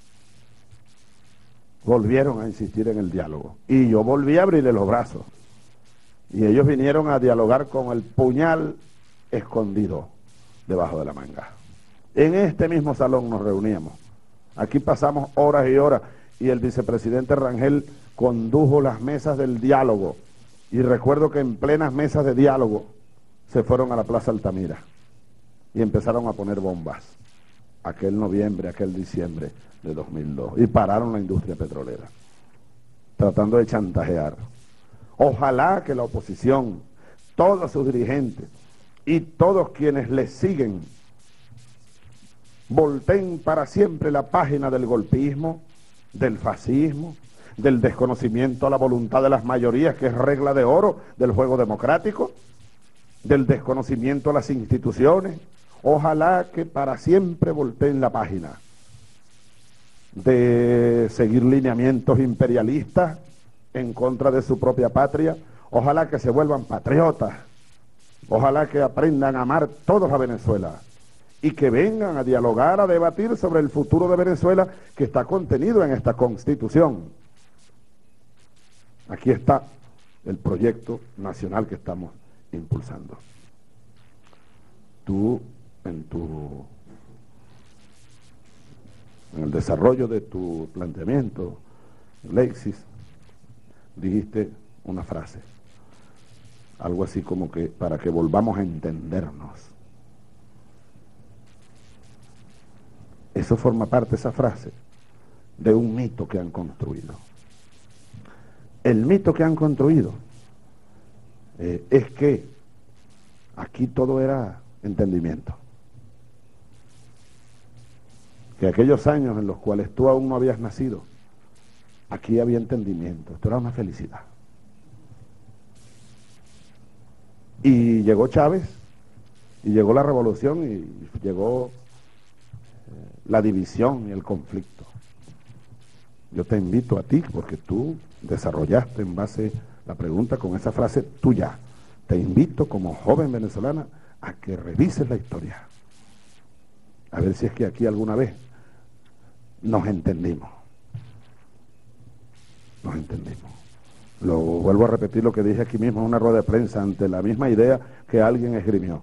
volvieron a insistir en el diálogo. Y yo volví a abrirle los brazos. Y ellos vinieron a dialogar con el puñal escondido debajo de la manga. En este mismo salón nos reuníamos. Aquí pasamos horas y horas y el vicepresidente Rangel condujo las mesas del diálogo. Y recuerdo que en plenas mesas de diálogo se fueron a la Plaza Altamira y empezaron a poner bombas. Aquel noviembre, aquel diciembre de 2002. Y pararon la industria petrolera, tratando de chantajear. Ojalá que la oposición, todos sus dirigentes y todos quienes les siguen, volteen para siempre la página del golpismo, del fascismo, del desconocimiento a la voluntad de las mayorías, que es regla de oro del juego democrático, del desconocimiento a las instituciones. Ojalá que para siempre volteen la página de seguir lineamientos imperialistas en contra de su propia patria. Ojalá que se vuelvan patriotas. Ojalá que aprendan a amar todos a Venezuela y que vengan a dialogar, a debatir sobre el futuro de Venezuela que está contenido en esta Constitución. Aquí está el proyecto nacional que estamos impulsando. Tú, en el desarrollo de tu planteamiento, Leixis, dijiste una frase, algo así como que para que volvamos a entendernos. Eso forma parte, esa frase, de un mito que han construido. El mito que han construido es que aquí todo era entendimiento. Que aquellos años en los cuales tú aún no habías nacido, aquí había entendimiento, esto era una felicidad. Y llegó Chávez, y llegó la revolución, y llegó la división y el conflicto. Yo te invito a ti, porque tú desarrollaste en base la pregunta con esa frase tuya. Te invito como joven venezolana a que revises la historia. A ver si es que aquí alguna vez nos entendimos. Nos entendimos. Lo vuelvo a repetir lo que dije aquí mismo en una rueda de prensa ante la misma idea que alguien esgrimió.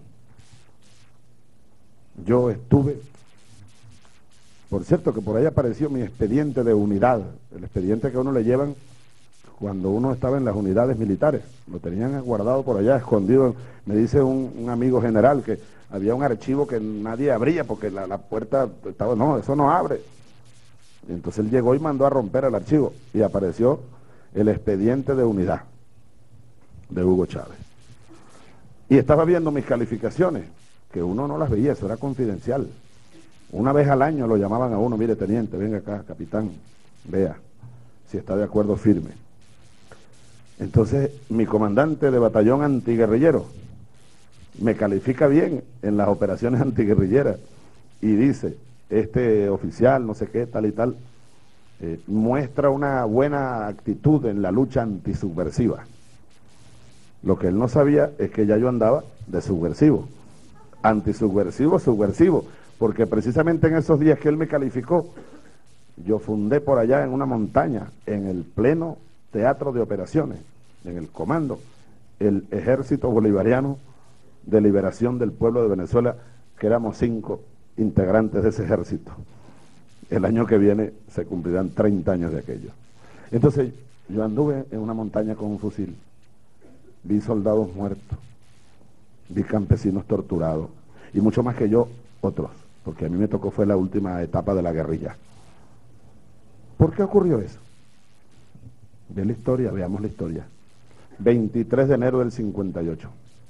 Yo estuve, por cierto que por ahí apareció mi expediente de unidad, el expediente que a uno le llevan cuando uno estaba en las unidades militares, lo tenían guardado por allá, escondido. Me dice un amigo general que había un archivo que nadie abría porque la puerta estaba, no, eso no abre. Y entonces él llegó y mandó a romper el archivo y apareció el expediente de unidad de Hugo Chávez. Y estaba viendo mis calificaciones, que uno no las veía, eso era confidencial. Una vez al año lo llamaban a uno, mire teniente, venga acá, capitán, vea si está de acuerdo, firme. Entonces mi comandante de batallón antiguerrillero me califica bien en las operaciones antiguerrilleras y dice, este oficial, no sé qué, tal y tal, muestra una buena actitud en la lucha antisubversiva. Lo que él no sabía es que ya yo andaba de subversivo, antisubversivo, subversivo, porque precisamente en esos días que él me calificó, yo fundé por allá en una montaña, en el pleno teatro de operaciones, en el comando, el Ejército Bolivariano de Liberación del Pueblo de Venezuela, que éramos 5 integrantes de ese ejército. El año que viene se cumplirán 30 años de aquello. Entonces, yo anduve en una montaña con un fusil, vi soldados muertos, vi campesinos torturados, y mucho más que yo, otros, porque a mí me tocó, fue la última etapa de la guerrilla. ¿Por qué ocurrió eso? Ve la historia, veamos la historia. 23 de enero del 58.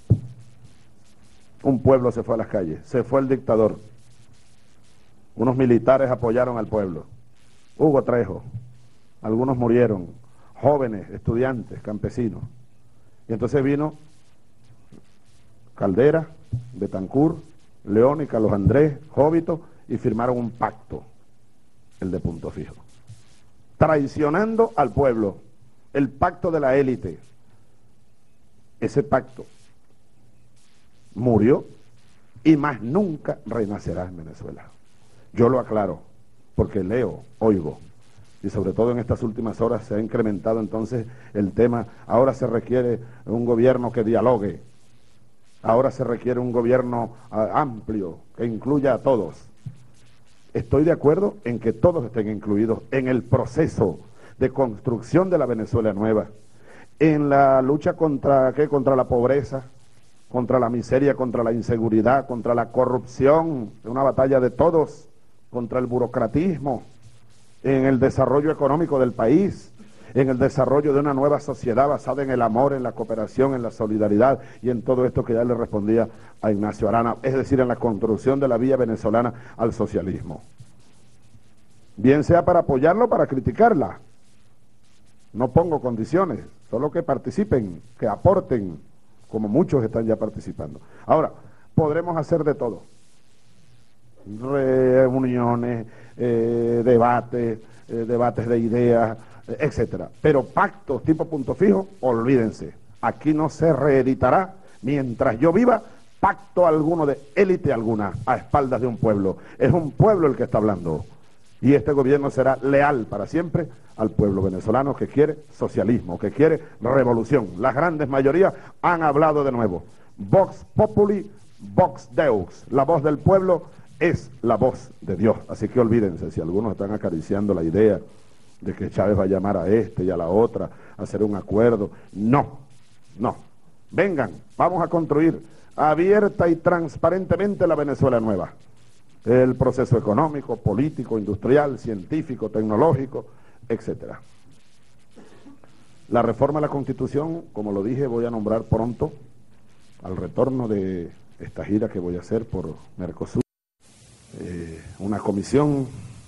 Un pueblo se fue a las calles, se fue el dictador. Unos militares apoyaron al pueblo. Hugo Trejo, algunos murieron, jóvenes, estudiantes, campesinos. Y entonces vino Caldera, Betancur, León y Carlos Andrés, Jóbito, y firmaron un pacto, el de Punto Fijo, traicionando al pueblo, el pacto de la élite. Ese pacto murió y más nunca renacerá en Venezuela. Yo lo aclaro, porque leo, oigo, y sobre todo en estas últimas horas se ha incrementado entonces el tema. Ahora se requiere un gobierno que dialogue, ahora se requiere un gobierno amplio, que incluya a todos. Estoy de acuerdo en que todos estén incluidos en el proceso de construcción de la Venezuela nueva, en la lucha contra la pobreza, contra la miseria, contra la inseguridad, contra la corrupción, una batalla de todos, contra el burocratismo, en el desarrollo económico del país, en el desarrollo de una nueva sociedad basada en el amor, en la cooperación, en la solidaridad y en todo esto que ya le respondía a Ignacio Arana, es decir, en la construcción de la vía venezolana al socialismo. Bien sea para apoyarlo o para criticarla. No pongo condiciones, solo que participen, que aporten, como muchos están ya participando. Ahora, podremos hacer de todo. Reuniones, debates de ideas, etcétera. Pero pactos tipo Punto Fijo, olvídense. Aquí no se reeditará mientras yo viva pacto alguno de élite alguna a espaldas de un pueblo. Es un pueblo el que está hablando. Y este gobierno será leal para siempre al pueblo venezolano que quiere socialismo, que quiere revolución. Las grandes mayorías han hablado de nuevo. Vox Populi, Vox Deus. La voz del pueblo es la voz de Dios. Así que olvídense, si algunos están acariciando la idea de que Chávez va a llamar a este y a la otra a hacer un acuerdo. No, no. Vengan, vamos a construir abierta y transparentemente la Venezuela nueva. El proceso económico, político, industrial, científico, tecnológico, etcétera. La reforma de la Constitución, como lo dije, voy a nombrar pronto, al retorno de esta gira que voy a hacer por Mercosur, una comisión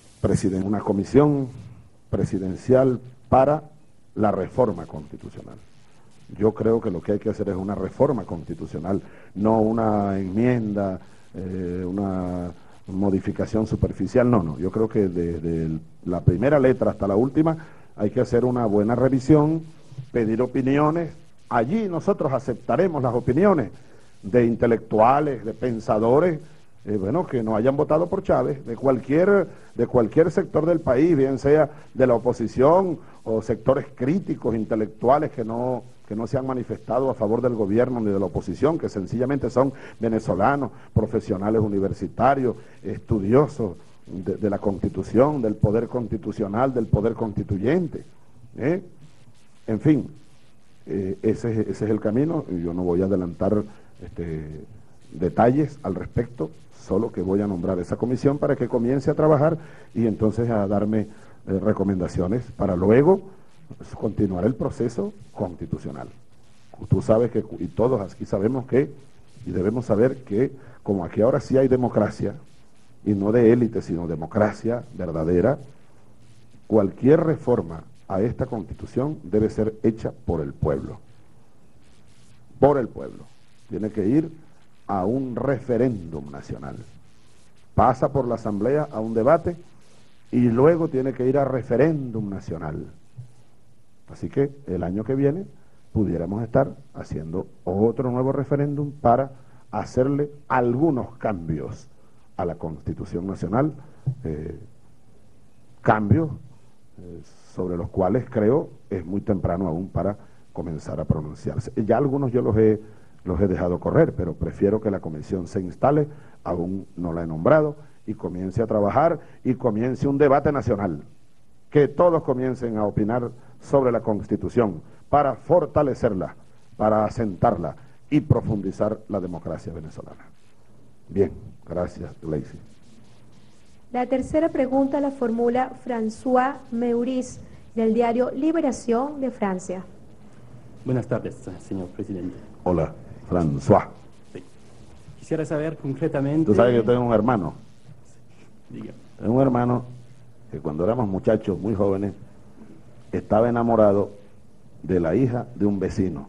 presidencial para la reforma constitucional. Yo creo que lo que hay que hacer es una reforma constitucional, no una enmienda, una modificación superficial, no. Yo creo que desde la primera letra hasta la última hay que hacer una buena revisión, pedir opiniones. Allí nosotros aceptaremos las opiniones de intelectuales, de pensadores, que no hayan votado por Chávez, de cualquier sector del país, bien sea de la oposición o sectores críticos, intelectuales que no se han manifestado a favor del gobierno ni de la oposición, que sencillamente son venezolanos, profesionales universitarios, estudiosos de la Constitución, del poder constitucional, del poder constituyente. En fin, ese es el camino, y yo no voy a adelantar detalles al respecto, solo que voy a nombrar esa comisión para que comience a trabajar y entonces a darme recomendaciones para luego continuar el proceso constitucional. Tú sabes que, y todos aquí sabemos que, y debemos saber que, como aquí ahora sí hay democracia, y no de élite, sino democracia verdadera, cualquier reforma a esta Constitución debe ser hecha por el pueblo. Por el pueblo. Tiene que ir a un referéndum nacional. Pasa por la Asamblea a un debate y luego tiene que ir a referéndum nacional. Así que el año que viene pudiéramos estar haciendo otro nuevo referéndum para hacerle algunos cambios a la Constitución Nacional, cambios sobre los cuales creo es muy temprano aún para comenzar a pronunciarse. Ya algunos yo los he dejado correr, pero prefiero que la comisión se instale, aún no la he nombrado, y comience a trabajar y comience un debate nacional, que todos comiencen a opinar sobre la Constitución para fortalecerla, para asentarla y profundizar la democracia venezolana. Bien, gracias, Gleisi. La tercera pregunta la formula François Meurice, del diario Liberación de Francia. Buenas tardes, señor presidente. Hola, François. Sí. Quisiera saber concretamente... Tú sabes que yo tengo un hermano. Diga. Tengo un hermano que cuando éramos muchachos, muy jóvenes, estaba enamorado de la hija de un vecino.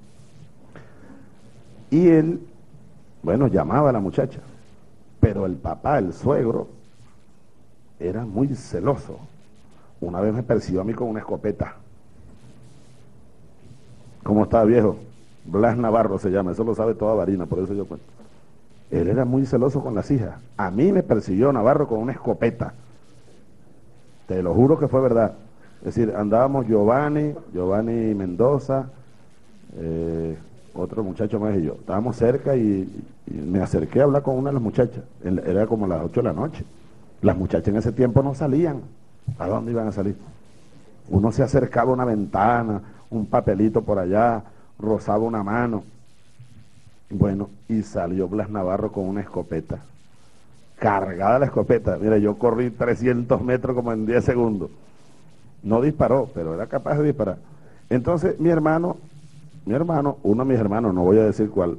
Y él, bueno, llamaba a la muchacha, pero el papá, el suegro, era muy celoso. Una vez me persiguió a mí con una escopeta. ¿Cómo está, viejo? Blas Navarro se llama, eso lo sabe toda Varina, por eso yo cuento. Él era muy celoso con las hijas. A mí me persiguió Navarro con una escopeta. Te lo juro que fue verdad. Es decir, andábamos Giovanni Mendoza, otro muchacho más y yo. Estábamos cerca y me acerqué a hablar con una de las muchachas. Era como las 8 de la noche. Las muchachas en ese tiempo no salían. ¿A dónde iban a salir? Uno se acercaba a una ventana, un papelito por allá, rozaba una mano. Bueno, y salió Blas Navarro con una escopeta. Cargada la escopeta. Mira, yo corrí 300 metros como en 10 segundos. No disparó, pero era capaz de disparar. Entonces, mi hermano, uno de mis hermanos, no voy a decir cuál,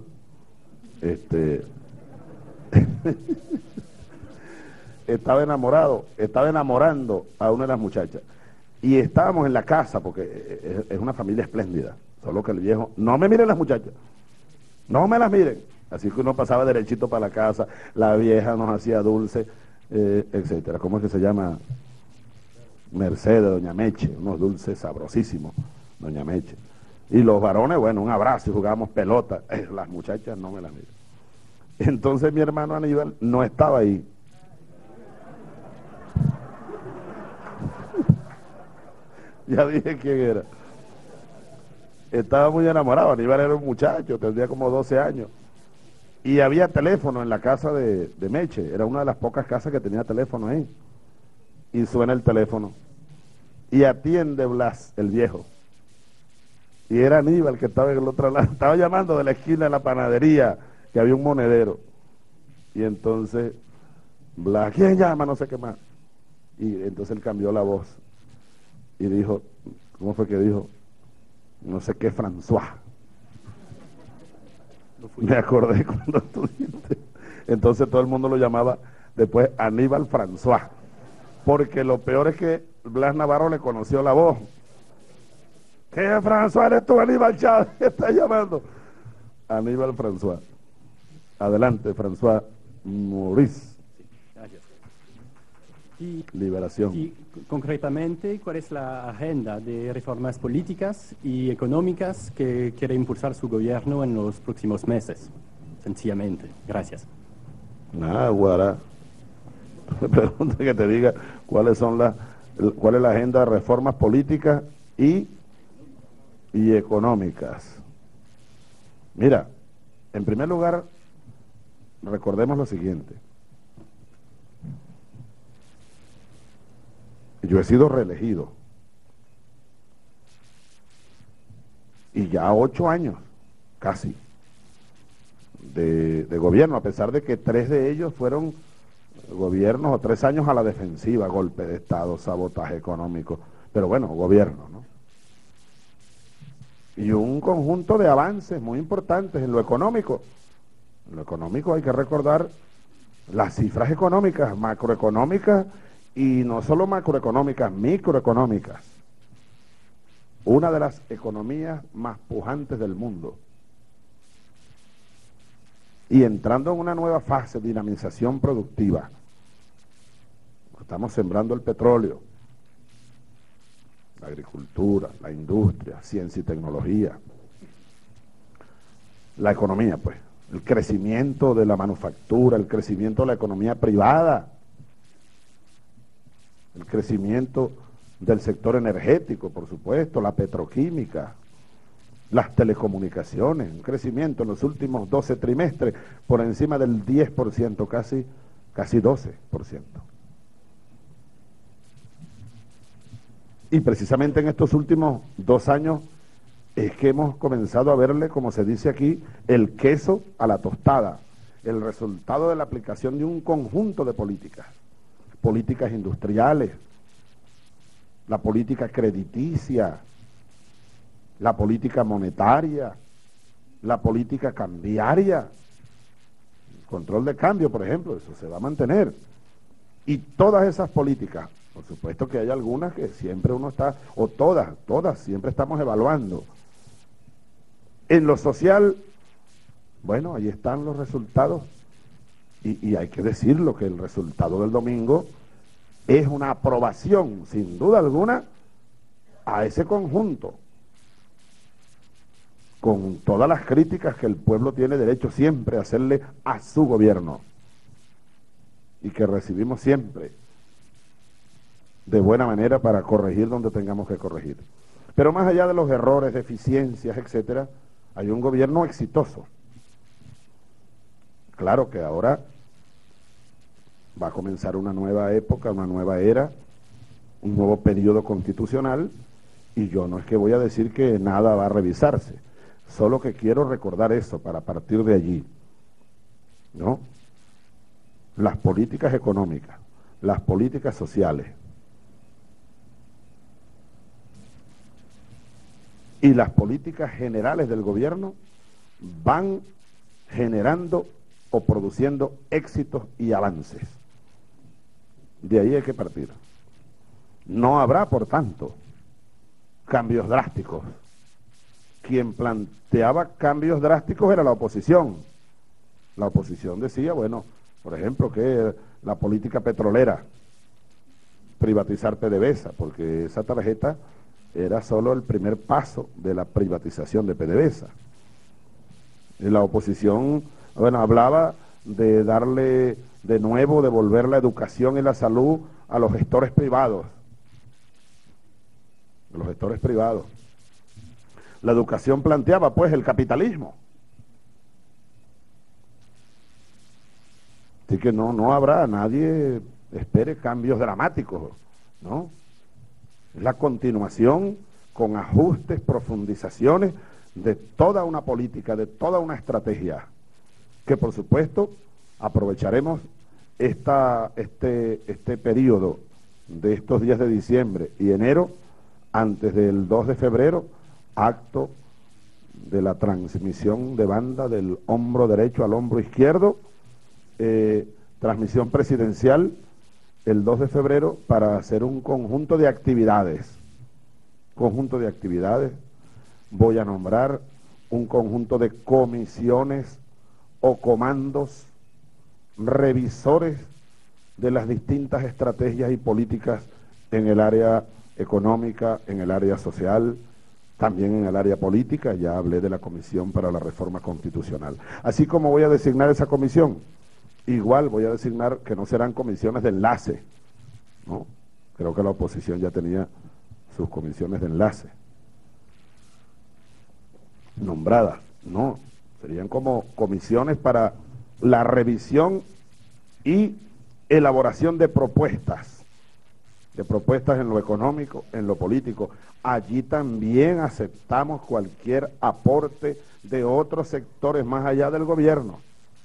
estaba enamorando a una de las muchachas. Y estábamos en la casa, porque es una familia espléndida, solo que el viejo, no me miren las muchachas, no me las miren. Así que uno pasaba derechito para la casa, la vieja nos hacía dulce, etcétera. ¿Cómo es que se llama? Mercedes, Doña Meche, unos dulces sabrosísimos, Doña Meche. Y los varones, bueno, un abrazo y jugábamos pelota. Las muchachas no me las miren. Entonces mi hermano Aníbal no estaba ahí. Ya dije quién era. Estaba muy enamorado. Aníbal era un muchacho, tendría como 12 años. Y había teléfono en la casa de Meche. Era una de las pocas casas que tenía teléfono ahí. Y suena el teléfono. Y atiende Blas, el viejo. Y era Aníbal que estaba en el otro lado. Estaba llamando de la esquina de la panadería, que había un monedero. Y entonces, Blas, ¿quién llama? No sé qué más. Y entonces él cambió la voz. Y dijo, ¿cómo fue que dijo? No sé qué, François. Me acordé cuando tú dijiste. Entonces todo el mundo lo llamaba después Aníbal François. Porque lo peor es que Blas Navarro le conoció la voz. ¿Qué, François? ¿Eres tú, Aníbal Chávez? ¿Qué estás llamando? Aníbal François. Adelante, François Meurice. Gracias. Y, Liberación. y concretamente, ¿cuál es la agenda de reformas políticas y económicas que quiere impulsar su gobierno en los próximos meses? Sencillamente. Gracias. Nada, Guará. Me pregunta que te diga cuál es la agenda de reformas políticas y económicas. Mira, en primer lugar, recordemos lo siguiente. Yo he sido reelegido. Y ya 8 años, casi, de gobierno, a pesar de que 3 de ellos fueron gobiernos o 3 años a la defensiva, golpe de Estado, sabotaje económico, pero bueno, gobierno, ¿no? Y un conjunto de avances muy importantes en lo económico. En lo económico hay que recordar las cifras económicas, macroeconómicas, y no solo macroeconómicas, microeconómicas. Una de las economías más pujantes del mundo. Y entrando en una nueva fase de dinamización productiva. Estamos sembrando el petróleo, la agricultura, la industria, ciencia y tecnología. La economía, pues. El crecimiento de la manufactura, el crecimiento de la economía privada. el crecimiento del sector energético, por supuesto, la petroquímica, las telecomunicaciones, un crecimiento en los últimos 12 trimestres por encima del 10%, casi 12%. Y precisamente en estos últimos 2 años es que hemos comenzado a verle, como se dice aquí, el queso a la tostada, el resultado de la aplicación de un conjunto de políticas industriales, la política crediticia, la política monetaria, la política cambiaria, el control de cambio, por ejemplo, eso se va a mantener. Y todas esas políticas, por supuesto que hay algunas que siempre uno está, o todas siempre estamos evaluando. En lo social, bueno, ahí están los resultados, y hay que decirlo, que el resultado del domingo es una aprobación, sin duda alguna, a ese conjunto, con todas las críticas que el pueblo tiene derecho siempre a hacerle a su gobierno, y que recibimos siempre de buena manera para corregir donde tengamos que corregir. Pero más allá de los errores, deficiencias, etcétera, hay un gobierno exitoso. Claro que ahora va a comenzar una nueva época, una nueva era, un nuevo periodo constitucional, y yo no es que voy a decir que nada va a revisarse, solo que quiero recordar eso para partir de allí, ¿no? Las políticas económicas, las políticas sociales y las políticas generales del gobierno van generando o produciendo éxitos y avances. De ahí hay que partir. No habrá, por tanto, cambios drásticos. Quien planteaba cambios drásticos era la oposición. La oposición decía, bueno, por ejemplo, que la política petrolera, privatizar PDVSA, porque esa tarjeta era solo el primer paso de la privatización de PDVSA. Y la oposición, bueno, hablaba de darle de nuevo, devolver la educación y la salud a los gestores privados. A los gestores privados. La educación planteaba, pues, el capitalismo. Así que no habrá, nadie espere cambios dramáticos, ¿no? Es la continuación con ajustes, profundizaciones de toda una política, de toda una estrategia, que por supuesto aprovecharemos este periodo de estos días de diciembre y enero, antes del 2 de febrero, acto de la transmisión de banda del hombro derecho al hombro izquierdo, transmisión presidencial el 2 de febrero para hacer un conjunto de actividades. Voy a nombrar un conjunto de comisiones o comandos revisores de las distintas estrategias y políticas en el área económica, en el área social, también en el área política. Ya hablé de la Comisión para la Reforma Constitucional. Así como voy a designar esa comisión, igual voy a designar que no serán comisiones de enlace, ¿no? Creo que la oposición ya tenía sus comisiones de enlace nombradas, no, serían como comisiones para la revisión y elaboración de propuestas en lo económico, en lo político. Allí también aceptamos cualquier aporte de otros sectores más allá del gobierno,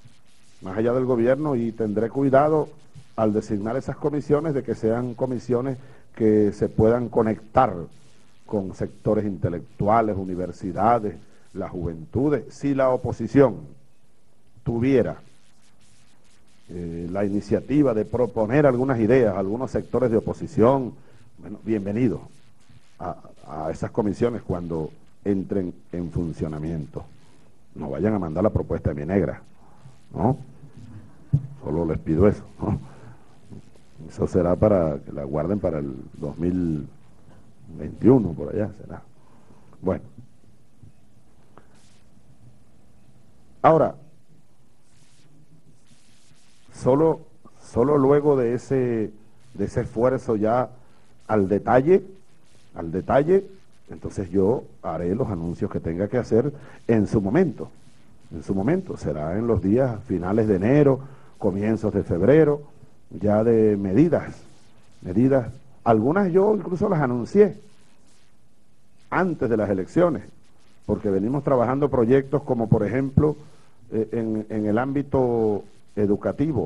y tendré cuidado al designar esas comisiones de que sean comisiones que se puedan conectar con sectores intelectuales, universidades, las juventudes. Si la oposición tuviera la iniciativa de proponer algunas ideas, algunos sectores de oposición, bueno, bienvenidos a esas comisiones cuando entren en funcionamiento. No vayan a mandar la propuesta de mi negra, ¿no? Solo les pido eso, ¿no? Eso será para que la guarden para el 2021, por allá será. Bueno. Ahora, solo luego de ese de ese esfuerzo ya al detalle, entonces yo haré los anuncios que tenga que hacer en su momento. Será en los días finales de enero, comienzos de febrero, ya de medidas. Algunas yo incluso las anuncié antes de las elecciones, porque venimos trabajando proyectos como, por ejemplo, en el ámbito educativo,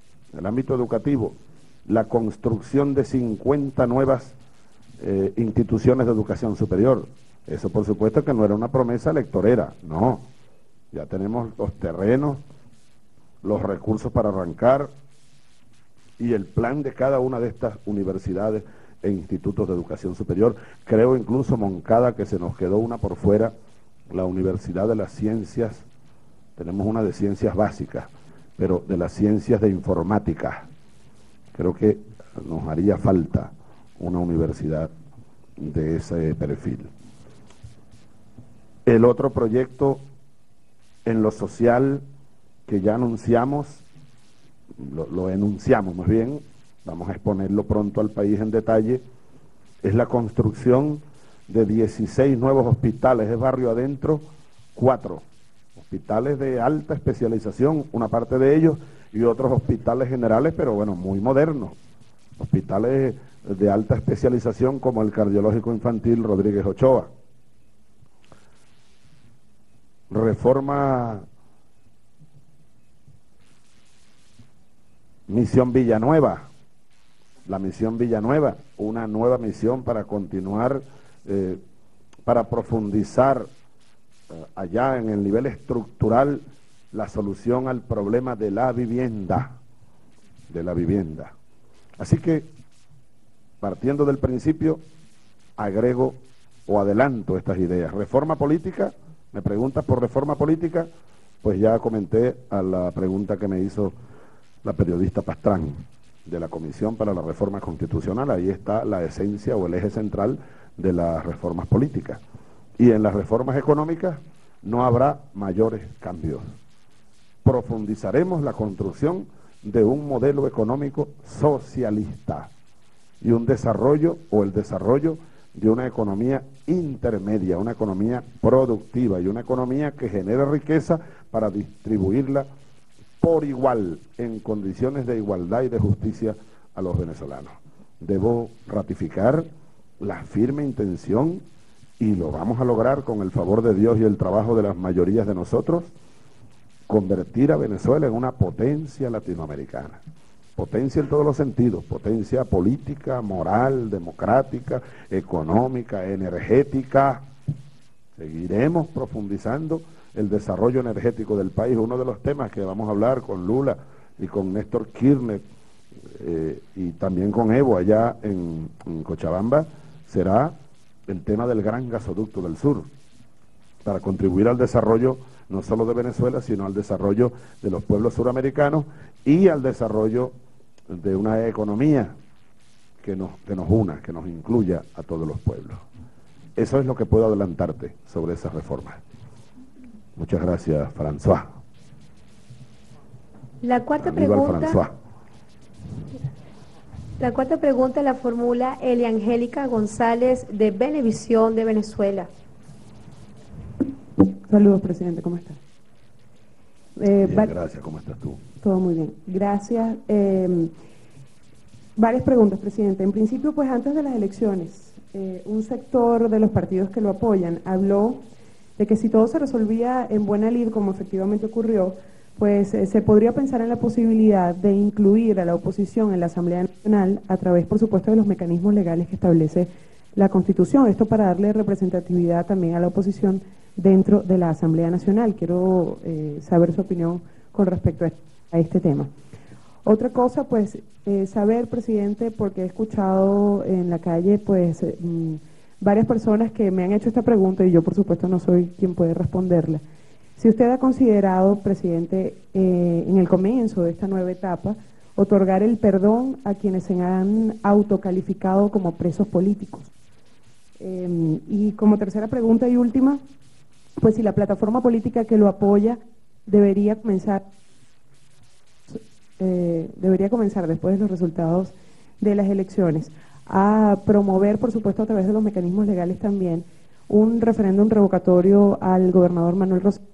la construcción de 50 nuevas instituciones de educación superior. Eso por supuesto que no era una promesa electorera, no. Ya tenemos los terrenos, los recursos para arrancar y el plan de cada una de estas universidades e institutos de educación superior. Creo incluso, Moncada, que se nos quedó una por fuera, la Universidad de las Ciencias. Tenemos una de ciencias básicas, pero de las ciencias de informática. Creo que nos haría falta una universidad de ese perfil. El otro proyecto en lo social que ya anunciamos, lo enunciamos más bien, vamos a exponerlo pronto al país en detalle, es la construcción de 16 nuevos hospitales, es barrio adentro, 4 hospitales de alta especialización, una parte de ellos, y otros hospitales generales, pero bueno, muy modernos, hospitales de alta especialización como el Cardiológico Infantil Rodríguez Ochoa. Reforma Misión Villanueva, la Misión Villanueva, una nueva misión para continuar, para profundizar allá en el nivel estructural la solución al problema de la vivienda, Así que, partiendo del principio, agrego o adelanto estas ideas. Reforma política, me preguntas por reforma política, pues ya comenté a la pregunta que me hizo la periodista Pastrán de la Comisión para la Reforma Constitucional. Ahí está la esencia o el eje central de las reformas políticas. Y en las reformas económicas no habrá mayores cambios. Profundizaremos la construcción de un modelo económico socialista y un desarrollo o el desarrollo de una economía intermedia, una economía productiva y una economía que genere riqueza para distribuirla por igual, en condiciones de igualdad y de justicia a los venezolanos. Debo ratificar la firme intención, y lo vamos a lograr con el favor de Dios y el trabajo de las mayorías de nosotros, convertir a Venezuela en una potencia latinoamericana. Potencia en todos los sentidos, potencia política, moral, democrática, económica, energética. Seguiremos profundizando el desarrollo energético del país. Uno de los temas que vamos a hablar con Lula y con Néstor Kirchner y también con Evo allá en Cochabamba será el tema del gran gasoducto del sur, para contribuir al desarrollo no solo de Venezuela, sino al desarrollo de los pueblos suramericanos y al desarrollo de una economía que nos una, que nos incluya a todos los pueblos. Eso es lo que puedo adelantarte sobre esas reformas. Muchas gracias, François. La cuarta pregunta la formula Eliangélica González de Venevisión de Venezuela. Saludos, presidente, ¿cómo está? Bien, gracias, ¿cómo estás tú? Todo muy bien, gracias. Varias preguntas, presidente. En principio, pues antes de las elecciones, un sector de los partidos que lo apoyan habló de que si todo se resolvía en buena lid, como efectivamente ocurrió, pues se podría pensar en la posibilidad de incluir a la oposición en la Asamblea Nacional a través, por supuesto, de los mecanismos legales que establece la Constitución. Esto para darle representatividad también a la oposición dentro de la Asamblea Nacional. Quiero saber su opinión con respecto a este tema. Otra cosa, pues, saber, presidente, porque he escuchado en la calle, pues, varias personas que me han hecho esta pregunta y yo, por supuesto, no soy quien puede responderla. Si usted ha considerado, presidente, en el comienzo de esta nueva etapa, otorgar el perdón a quienes se han autocalificado como presos políticos. Y como tercera pregunta y última, pues si la plataforma política que lo apoya debería comenzar después de los resultados de las elecciones, a promover, por supuesto, a través de los mecanismos legales también, un referéndum revocatorio al gobernador Manuel Rosales,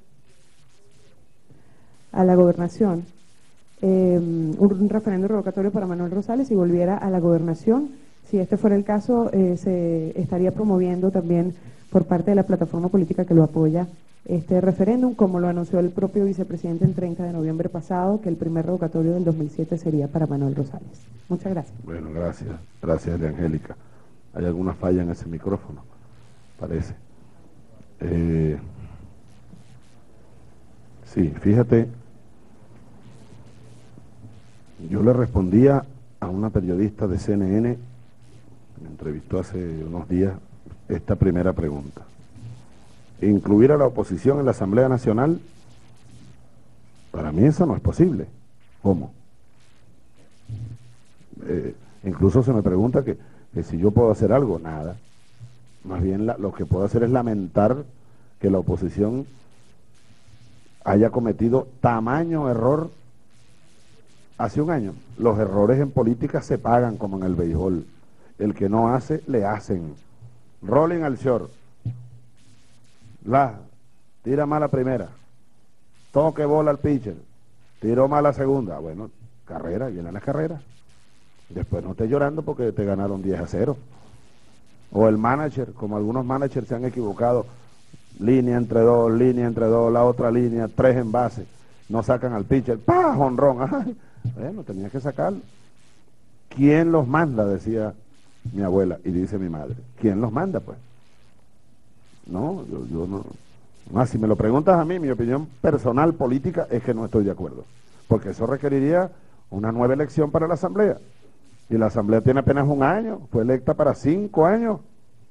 a la gobernación, un referéndum revocatorio para Manuel Rosales si volviera a la gobernación. Si este fuera el caso, se estaría promoviendo también por parte de la plataforma política que lo apoya este referéndum, como lo anunció el propio vicepresidente el 30 de noviembre pasado, que el primer revocatorio del 2007 sería para Manuel Rosales. Muchas gracias. Bueno, gracias. Gracias, de Angélica. ¿Hay alguna falla en ese micrófono? Parece. Sí, fíjate, yo le respondía a una periodista de CNN, me entrevistó hace unos días, esta primera pregunta. Incluir a la oposición en la Asamblea Nacional, para mí eso no es posible. ¿Cómo? Incluso se me pregunta que si yo puedo hacer algo, nada. Más bien lo que puedo hacer es lamentar que la oposición haya cometido tamaño error hace un año. Los errores en política se pagan como en el béisbol. El que no hace, le hacen. Rolling al short. Tira mal la primera. Toque bola al pitcher. Tiró mal la segunda. Bueno, carrera, llena las carreras. Después no estés llorando porque te ganaron 10-0. O el manager, como algunos managers se han equivocado, línea entre dos, la otra línea, 3 en base, no sacan al pitcher, ¡pah! Jonrón. Ay, bueno, tenías que sacarlo. ¿Quién los manda? Decía mi abuela, y dice mi madre. ¿Quién los manda, pues? No, yo no. Más, si me lo preguntas a mí, mi opinión personal política es que no estoy de acuerdo, porque eso requeriría una nueva elección para la Asamblea. Y la Asamblea tiene apenas un año, fue electa para 5 años.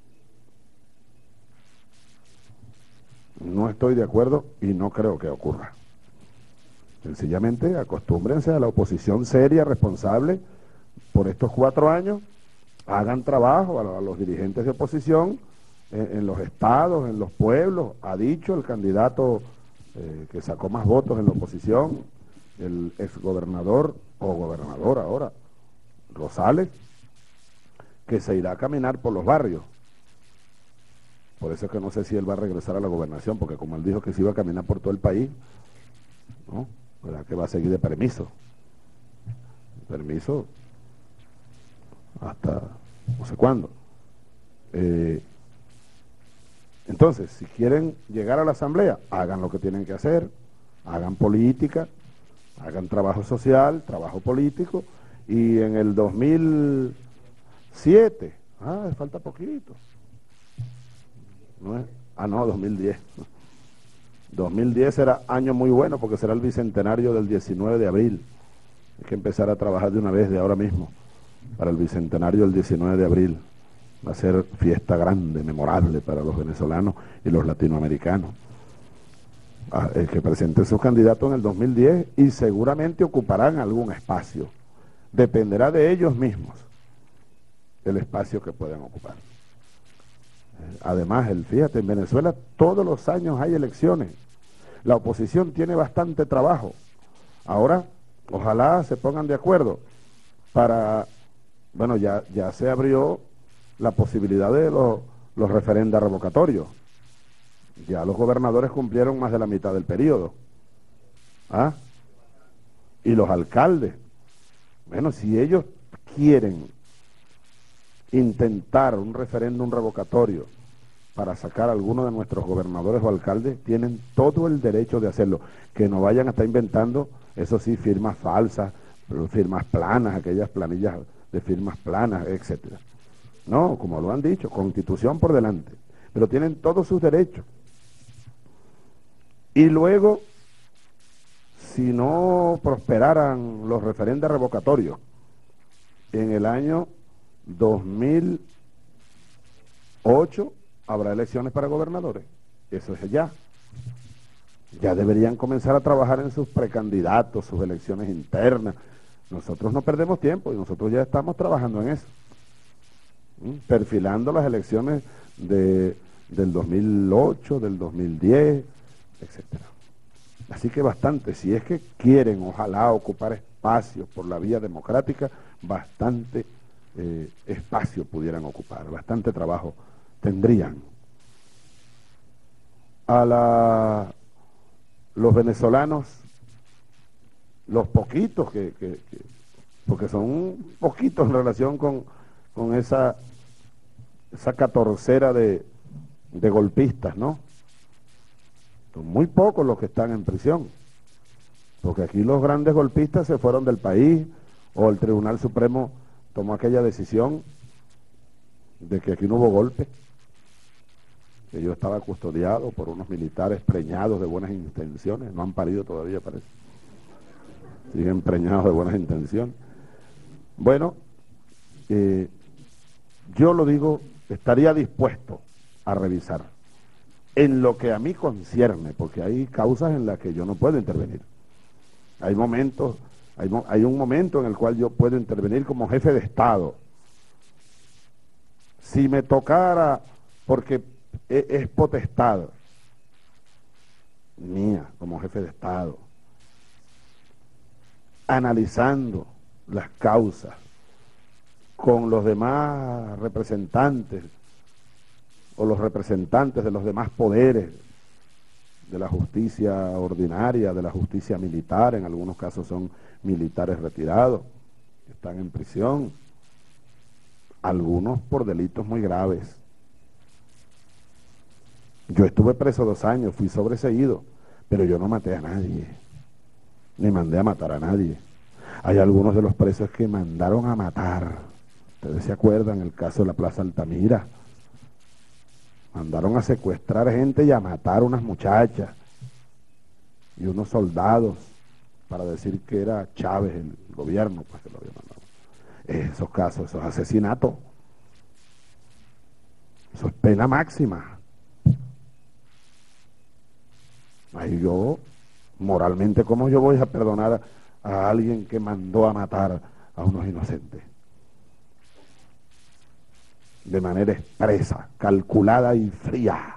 No estoy de acuerdo y no creo que ocurra. Sencillamente acostúmbrense a la oposición seria, responsable, por estos 4 años, hagan trabajo a los dirigentes de oposición en los estados, en los pueblos. Ha dicho el candidato que sacó más votos en la oposición, el exgobernador o gobernador ahora, Rosales, que se irá a caminar por los barrios. Por eso es que no sé si él va a regresar a la gobernación, porque como él dijo que se iba a caminar por todo el país, ¿no? ¿Verdad que va a seguir de permiso? Permiso hasta no sé cuándo. Entonces, si quieren llegar a la Asamblea, hagan lo que tienen que hacer, hagan política, hagan trabajo social, trabajo político. Y en el 2007, falta poquito. ¿No es? 2010. 2010 será año muy bueno porque será el bicentenario del 19 de abril. Hay que empezar a trabajar de una vez, de ahora mismo, para el bicentenario del 19 de abril. Va a ser fiesta grande, memorable para los venezolanos y los latinoamericanos. El que presente sus candidatos en el 2010 y seguramente ocuparán algún espacio. Dependerá de ellos mismos el espacio que puedan ocupar. Además, fíjate, en Venezuela todos los años hay elecciones. La oposición tiene bastante trabajo. Ahora, ojalá se pongan de acuerdo para, bueno, ya se abrió la posibilidad de los referendos revocatorios. Ya los gobernadores cumplieron más de la mitad del periodo. Y los alcaldes. Bueno, si ellos quieren intentar un referéndum revocatorio para sacar a alguno de nuestros gobernadores o alcaldes, tienen todo el derecho de hacerlo. Que no vayan a estar inventando, eso sí, firmas falsas, firmas planas, aquellas planillas de firmas planas, etcétera. No, como lo han dicho, Constitución por delante. Pero tienen todos sus derechos. Y luego, si no prosperaran los referendos revocatorios en el año 2008 habrá elecciones para gobernadores. Eso es ya. Ya deberían comenzar a trabajar en sus precandidatos, sus elecciones internas. Nosotros no perdemos tiempo y nosotros ya estamos trabajando en eso. Perfilando las elecciones del 2008, del 2010, etcétera. Así que bastante, si es que quieren, ojalá, ocupar espacios por la vía democrática, bastante espacio pudieran ocupar, bastante trabajo tendrían. Los venezolanos, los poquitos porque son poquitos en relación con esa catorcera de golpistas, ¿no? Son muy pocos los que están en prisión, porque aquí los grandes golpistas se fueron del país, o el Tribunal Supremo tomó aquella decisión de que aquí no hubo golpe, que yo estaba custodiado por unos militares preñados de buenas intenciones, no han parido todavía, parece, siguen preñados de buenas intenciones. Bueno, yo lo digo, estaría dispuesto a revisar en lo que a mí concierne, porque hay causas en las que yo no puedo intervenir. Hay momentos, hay un momento en el cual yo puedo intervenir como jefe de Estado. Si me tocara, porque es potestad mía como jefe de Estado, analizando las causas con los demás representantes o los representantes de los demás poderes, de la justicia ordinaria, de la justicia militar, en algunos casos son militares retirados, que están en prisión, algunos por delitos muy graves. Yo estuve preso 2 años, fui sobreseído, pero yo no maté a nadie, ni mandé a matar a nadie. Hay algunos de los presos que mandaron a matar. Ustedes se acuerdan el caso de la Plaza Altamira. Mandaron a secuestrar gente y a matar unas muchachas y unos soldados para decir que era Chávez el gobierno, pues que lo había mandado. Esos casos, esos asesinatos, eso es pena máxima. Ahí yo, moralmente, ¿cómo yo voy a perdonar a alguien que mandó a matar a unos inocentes? De manera expresa, calculada y fría.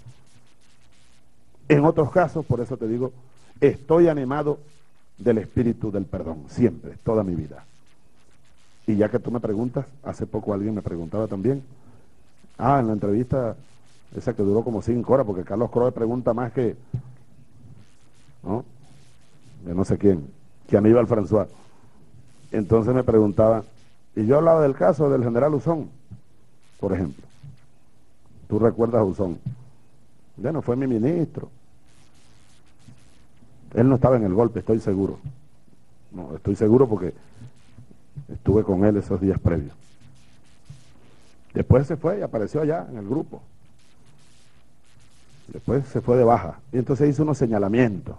En otros casos, por eso te digo, estoy animado del espíritu del perdón, siempre, toda mi vida. Y ya que tú me preguntas, hace poco alguien me preguntaba también, en la entrevista esa que duró como 5 horas, porque Carlos Crowe pregunta más que, ¿no? De no sé quién, que Aníbal François. Entonces me preguntaba, y yo hablaba del caso del general Uzón, por ejemplo. ¿Tú recuerdas a Uzón? Bueno, fue mi ministro. Él no estaba en el golpe, estoy seguro. No, estoy seguro porque estuve con él esos días previos. Después se fue y apareció allá en el grupo. Después se fue de baja. Y entonces hizo unos señalamientos.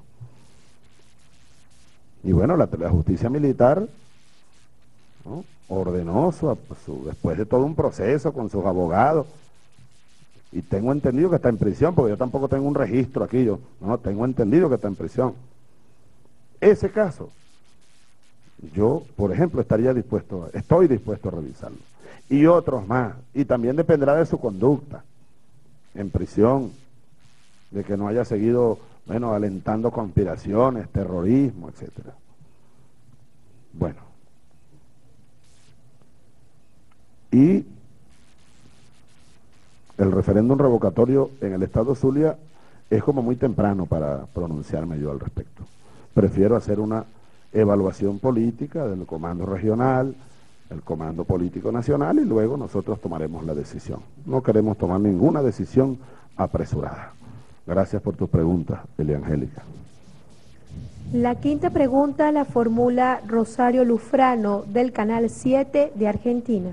Y bueno, la justicia militar, ¿no?, ordenó después de todo un proceso con sus abogados, y tengo entendido que está en prisión, porque yo tampoco tengo un registro aquí, tengo entendido que está en prisión. Ese caso, yo, por ejemplo, estoy dispuesto a revisarlo, y otros más, y también dependerá de su conducta en prisión, de que no haya seguido, alentando conspiraciones, terrorismo, etcétera. Bueno. Y el referéndum revocatorio en el estado Zulia es como muy temprano para pronunciarme yo al respecto. Prefiero hacer una evaluación política del comando regional, el comando político nacional, y luego nosotros tomaremos la decisión. No queremos tomar ninguna decisión apresurada. Gracias por tus preguntas, Eliangélica. La quinta pregunta la formula Rosario Lufrano, del Canal 7 de Argentina.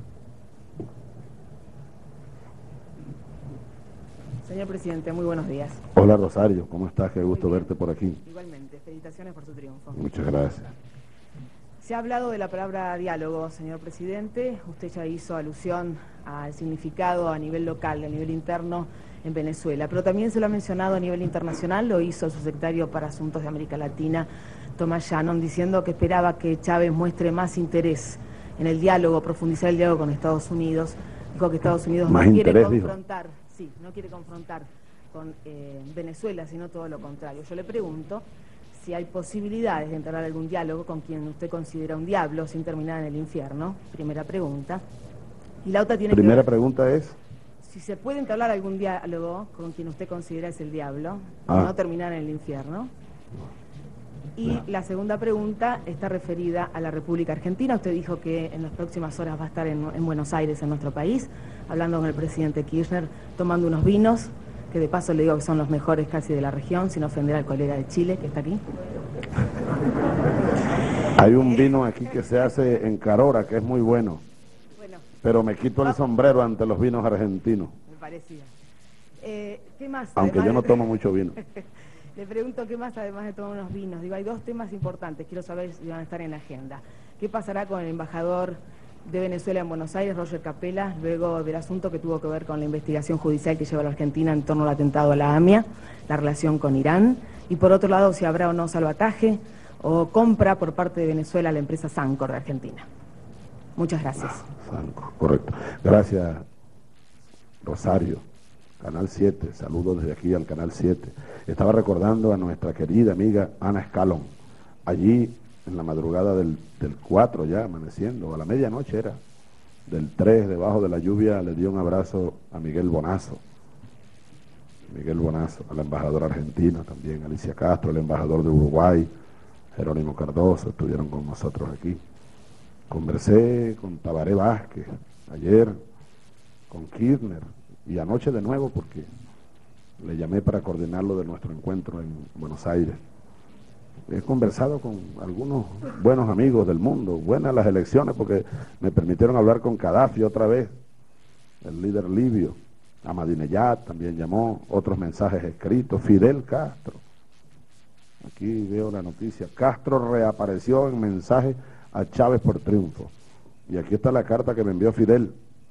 Señor presidente, muy buenos días. Hola Rosario, ¿cómo estás? Qué gusto verte por aquí. Igualmente, felicitaciones por su triunfo. Muchas gracias. Se ha hablado de la palabra diálogo, señor presidente. Usted ya hizo alusión al significado a nivel local, a nivel interno en Venezuela, pero también se lo ha mencionado a nivel internacional, lo hizo el subsecretario para Asuntos de América Latina, Tomás Shannon, diciendo que esperaba que Chávez muestre más interés en el diálogo, profundizar el diálogo con Estados Unidos. Dijo que Estados Unidos no quiere confrontar. No quiere confrontar con Venezuela, sino todo lo contrario. Yo le pregunto si hay posibilidades de entablar algún diálogo con quien usted considera un diablo sin terminar en el infierno. Primera pregunta. Y la otra tiene que ver... Primera pregunta es... Si se puede entablar algún diálogo con quien usted considera es el diablo, y no terminar en el infierno. Y la segunda pregunta está referida a la República Argentina. Usted dijo que en las próximas horas va a estar en Buenos Aires, en nuestro país, hablando con el presidente Kirchner, tomando unos vinos, que de paso le digo que son los mejores casi de la región, sin ofender al colega de Chile que está aquí. Hay un vino aquí que se hace en Carora, que es muy bueno, pero me quito el sombrero ante los vinos argentinos. Me parecía. ¿Qué más? Aunque yo no tomo mucho vino. Le pregunto qué más además de tomar unos vinos. Digo, hay dos temas importantes, quiero saber si van a estar en la agenda. ¿Qué pasará con el embajador de Venezuela en Buenos Aires, Roger Capella, luego del asunto que tuvo que ver con la investigación judicial que lleva la Argentina en torno al atentado a la AMIA, la relación con Irán? Y por otro lado, si habrá o no salvataje o compra por parte de Venezuela a la empresa Sancor de Argentina. Muchas gracias. Sancor, correcto. Gracias, Rosario. Canal 7, saludos desde aquí al Canal 7. Estaba recordando a nuestra querida amiga Ana Escalón, allí en la madrugada del 4 ya, amaneciendo, a la medianoche era, del 3, debajo de la lluvia, le dio un abrazo a Miguel Bonazo, a la embajadora argentina también, Alicia Castro, el embajador de Uruguay, Jerónimo Cardoso, estuvieron con nosotros aquí. Conversé con Tabaré Vázquez ayer, con Kirchner, y anoche de nuevo porque le llamé para coordinarlo de nuestro encuentro en Buenos Aires. He conversado con algunos buenos amigos del mundo, buenas las elecciones porque me permitieron hablar con Gaddafi otra vez, el líder libio. Ahmadinejad también llamó, otros mensajes escritos. Fidel Castro, aquí veo la noticia, Castro reapareció en mensaje a Chávez por triunfo. Y aquí está la carta que me envió Fidel.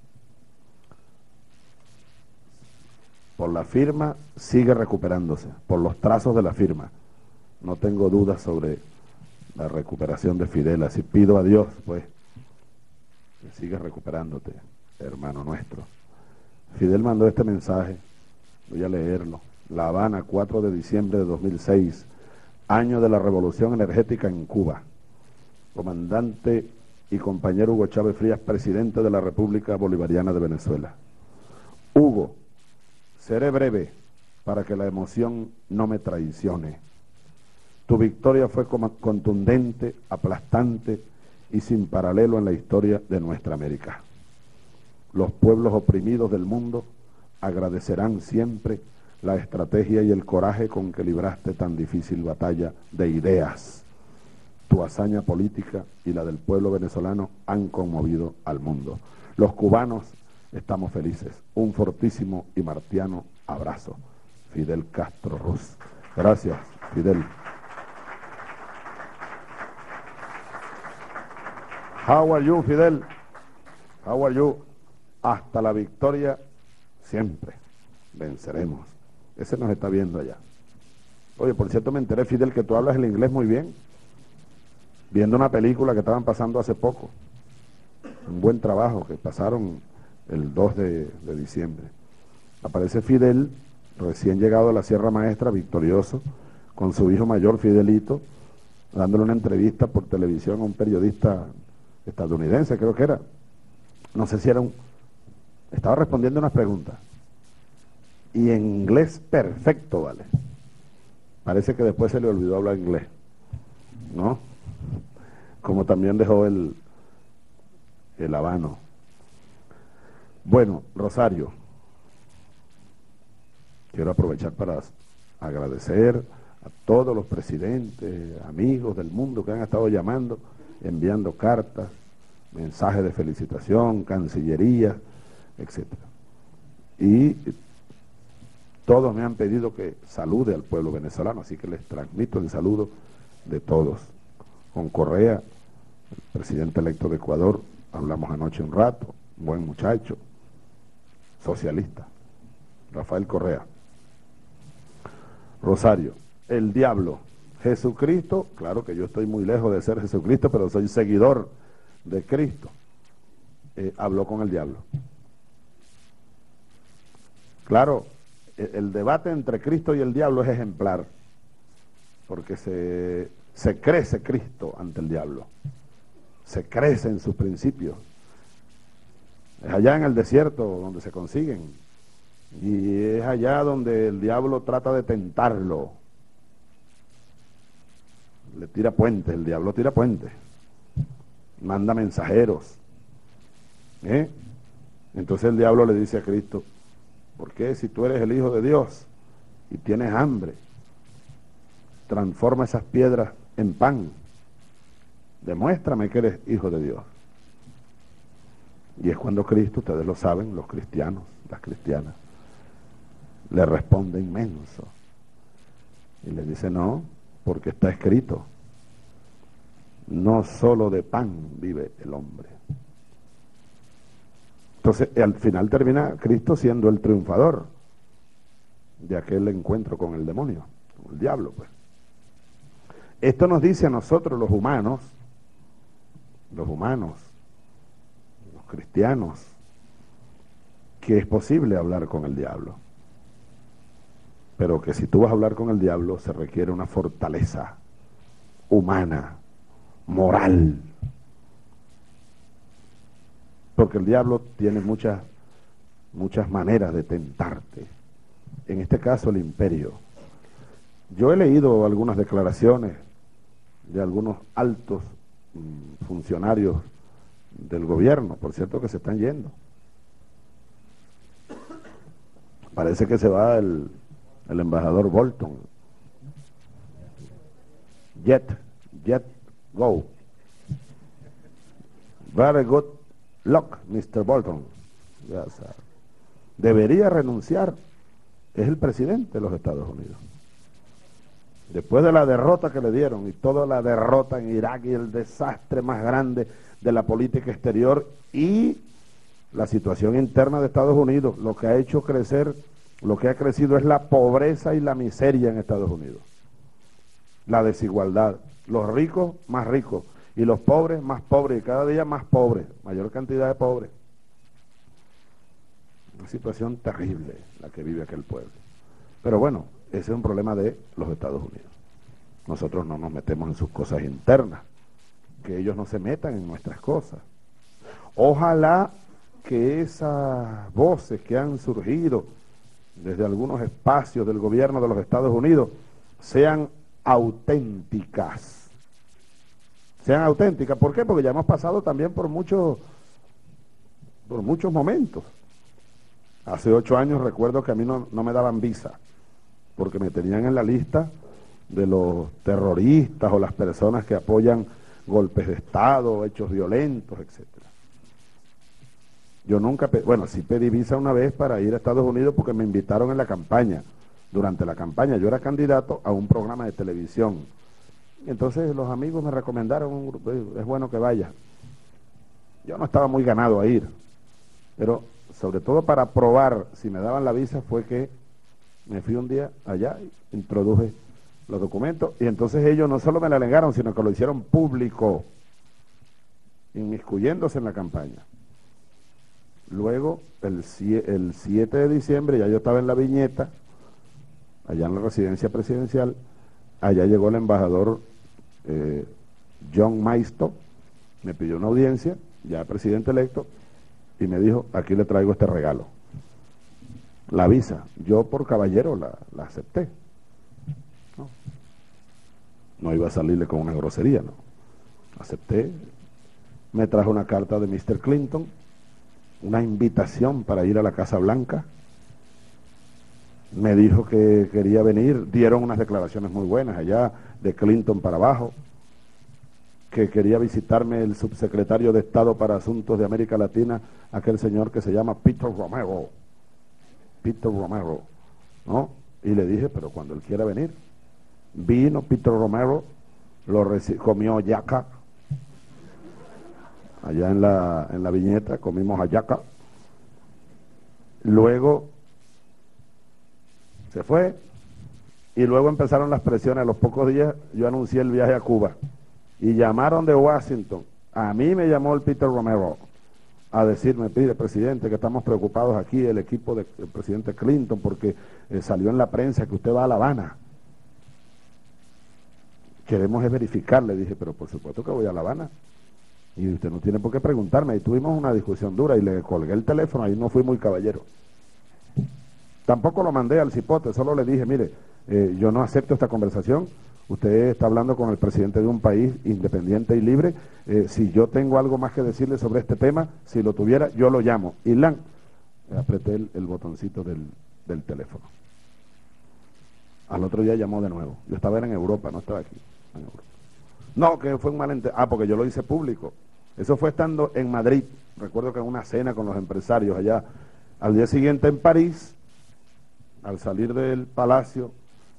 Por la firma sigue recuperándose, por los trazos de la firma. No tengo dudas sobre la recuperación de Fidel, así pido a Dios, pues, que siga recuperándote, hermano nuestro. Fidel mandó este mensaje, voy a leerlo. La Habana, 4 de diciembre de 2006, año de la revolución energética en Cuba. Comandante y compañero Hugo Chávez Frías, presidente de la República Bolivariana de Venezuela. Hugo, seré breve para que la emoción no me traicione. Tu victoria fue contundente, aplastante y sin paralelo en la historia de nuestra América. Los pueblos oprimidos del mundo agradecerán siempre la estrategia y el coraje con que libraste tan difícil batalla de ideas. Tu hazaña política y la del pueblo venezolano han conmovido al mundo. Los cubanos estamos felices. Un fortísimo y martiano abrazo. Fidel Castro Ruz. Gracias, Fidel. How are you, Fidel? How are you? Hasta la victoria siempre. Venceremos. Ese nos está viendo allá. Oye, por cierto, me enteré, Fidel, que tú hablas el inglés muy bien. Viendo una película que estaban pasando hace poco. Un buen trabajo que pasaron el 2 de diciembre. Aparece Fidel, recién llegado a la Sierra Maestra, victorioso, con su hijo mayor, Fidelito, dándole una entrevista por televisión a un periodista estadounidense, creo que era. No sé si era estaba respondiendo unas preguntas. Y en inglés perfecto, ¿vale? Parece que después se le olvidó hablar inglés, ¿no? Como también dejó el habano. Bueno, Rosario, quiero aprovechar para agradecer a todos los presidentes, amigos del mundo que han estado llamando, enviando cartas, mensajes de felicitación, cancillería, etc. Y todos me han pedido que salude al pueblo venezolano, así que les transmito el saludo de todos. Con Correa, el presidente electo de Ecuador, hablamos anoche un rato, buen muchacho, socialista, Rafael Correa. Rosario, el diablo, Jesucristo, claro que yo estoy muy lejos de ser Jesucristo, pero soy seguidor de Cristo. Habló con el diablo. Claro, el debate entre Cristo y el diablo es ejemplar. porque se crece Cristo ante el diablo, se crece en sus principios. Es allá en el desierto donde se consiguen, y es allá donde el diablo trata de tentarlo. Le tira puentes, el diablo tira puentes, manda mensajeros. Entonces el diablo le dice a Cristo: ¿por qué, si tú eres el Hijo de Dios y tienes hambre, transforma esas piedras en pan? Demuéstrame que eres Hijo de Dios. Y es cuando Cristo, ustedes lo saben, los cristianos, las cristianas, le responde inmenso y le dice: no, porque está escrito, no solo de pan vive el hombre. Entonces al final termina Cristo siendo el triunfador de aquel encuentro con el demonio, con el diablo, pues. Esto nos dice a nosotros los humanos, los cristianos, que es posible hablar con el diablo, pero que si tú vas a hablar con el diablo se requiere una fortaleza humana, moral, porque el diablo tiene muchas maneras de tentarte. En este caso el imperio. Yo he leído algunas declaraciones de algunos altos funcionarios del gobierno, por cierto, que se están yendo. Parece que se va el embajador Bolton. Jet go. Very good luck, Mr. Bolton. Yes, debería renunciar. Es el presidente de los Estados Unidos. Después de la derrota que le dieron, y toda la derrota en Irak, y el desastre más grande de la política exterior y la situación interna de Estados Unidos, lo que ha hecho crecer, lo que ha crecido es la pobreza y la miseria en Estados Unidos, la desigualdad, los ricos más ricos y los pobres más pobres, y cada día más pobres, mayor cantidad de pobres. Una situación terrible la que vive aquel pueblo. Pero bueno, ese es un problema de los Estados Unidos. Nosotros no nos metemos en sus cosas internas, que ellos no se metan en nuestras cosas. Ojalá que esas voces que han surgido desde algunos espacios del gobierno de los Estados Unidos sean auténticas. Sean auténticas. ¿Por qué? Porque ya hemos pasado también por muchos momentos. Hace 8 años recuerdo que a mí no me daban visa, porque me tenían en la lista de los terroristas o las personas que apoyan golpes de Estado, hechos violentos, etcétera. Yo nunca, sí pedí visa una vez para ir a Estados Unidos porque me invitaron en la campaña. Durante la campaña yo era candidato a un programa de televisión. Entonces los amigos me recomendaron, es bueno que vaya. Yo no estaba muy ganado a ir, pero sobre todo para probar si me daban la visa fue que me fui un día allá, introduje los documentos, y entonces ellos no solo me la negaron, sino que lo hicieron público, inmiscuyéndose en la campaña. Luego, el 7 de diciembre, ya yo estaba en La Viñeta, allá en la residencia presidencial, allá llegó el embajador John Maisto, me pidió una audiencia, ya presidente electo, y me dijo: aquí le traigo este regalo, la visa. Yo por caballero la acepté. No iba a salirle con una grosería, no. Acepté. Me trajo una carta de Mr. Clinton, una invitación para ir a la Casa Blanca. Me dijo que quería venir. Dieron unas declaraciones muy buenas allá, de Clinton para abajo, que quería visitarme el subsecretario de Estado para Asuntos de América Latina, aquel señor que se llama Peter Romero, ¿no? Y le dije: pero cuando él quiera venir. Vino Peter Romero, comió hallaca, allá en la Viñeta, comimos hallaca. Luego se fue, y luego empezaron las presiones. A los pocos días yo anuncié el viaje a Cuba, y llamaron de Washington. A mí me llamó el Peter Romero a decirme: pide, presidente, que estamos preocupados aquí, el equipo del presidente Clinton, porque salió en la prensa que usted va a La Habana. queremos es verificar. Le dije, pero por supuesto que voy a La Habana. Y usted no tiene por qué preguntarme. Y tuvimos una discusión dura y le colgué el teléfono, ahí no fui muy caballero. Tampoco lo mandé al cipote, solo le dije, mire, yo no acepto esta conversación, usted está hablando con el presidente de un país independiente y libre, si yo tengo algo más que decirle sobre este tema, si lo tuviera, yo lo llamo. Y apreté el botoncito del teléfono. Al otro día llamó de nuevo. Yo estaba en Europa, no estaba aquí. En Europa. No, que fue un malentendido. Porque yo lo hice público. Eso fue estando en Madrid. Recuerdo que en una cena con los empresarios allá. Al día siguiente en París, al salir del palacio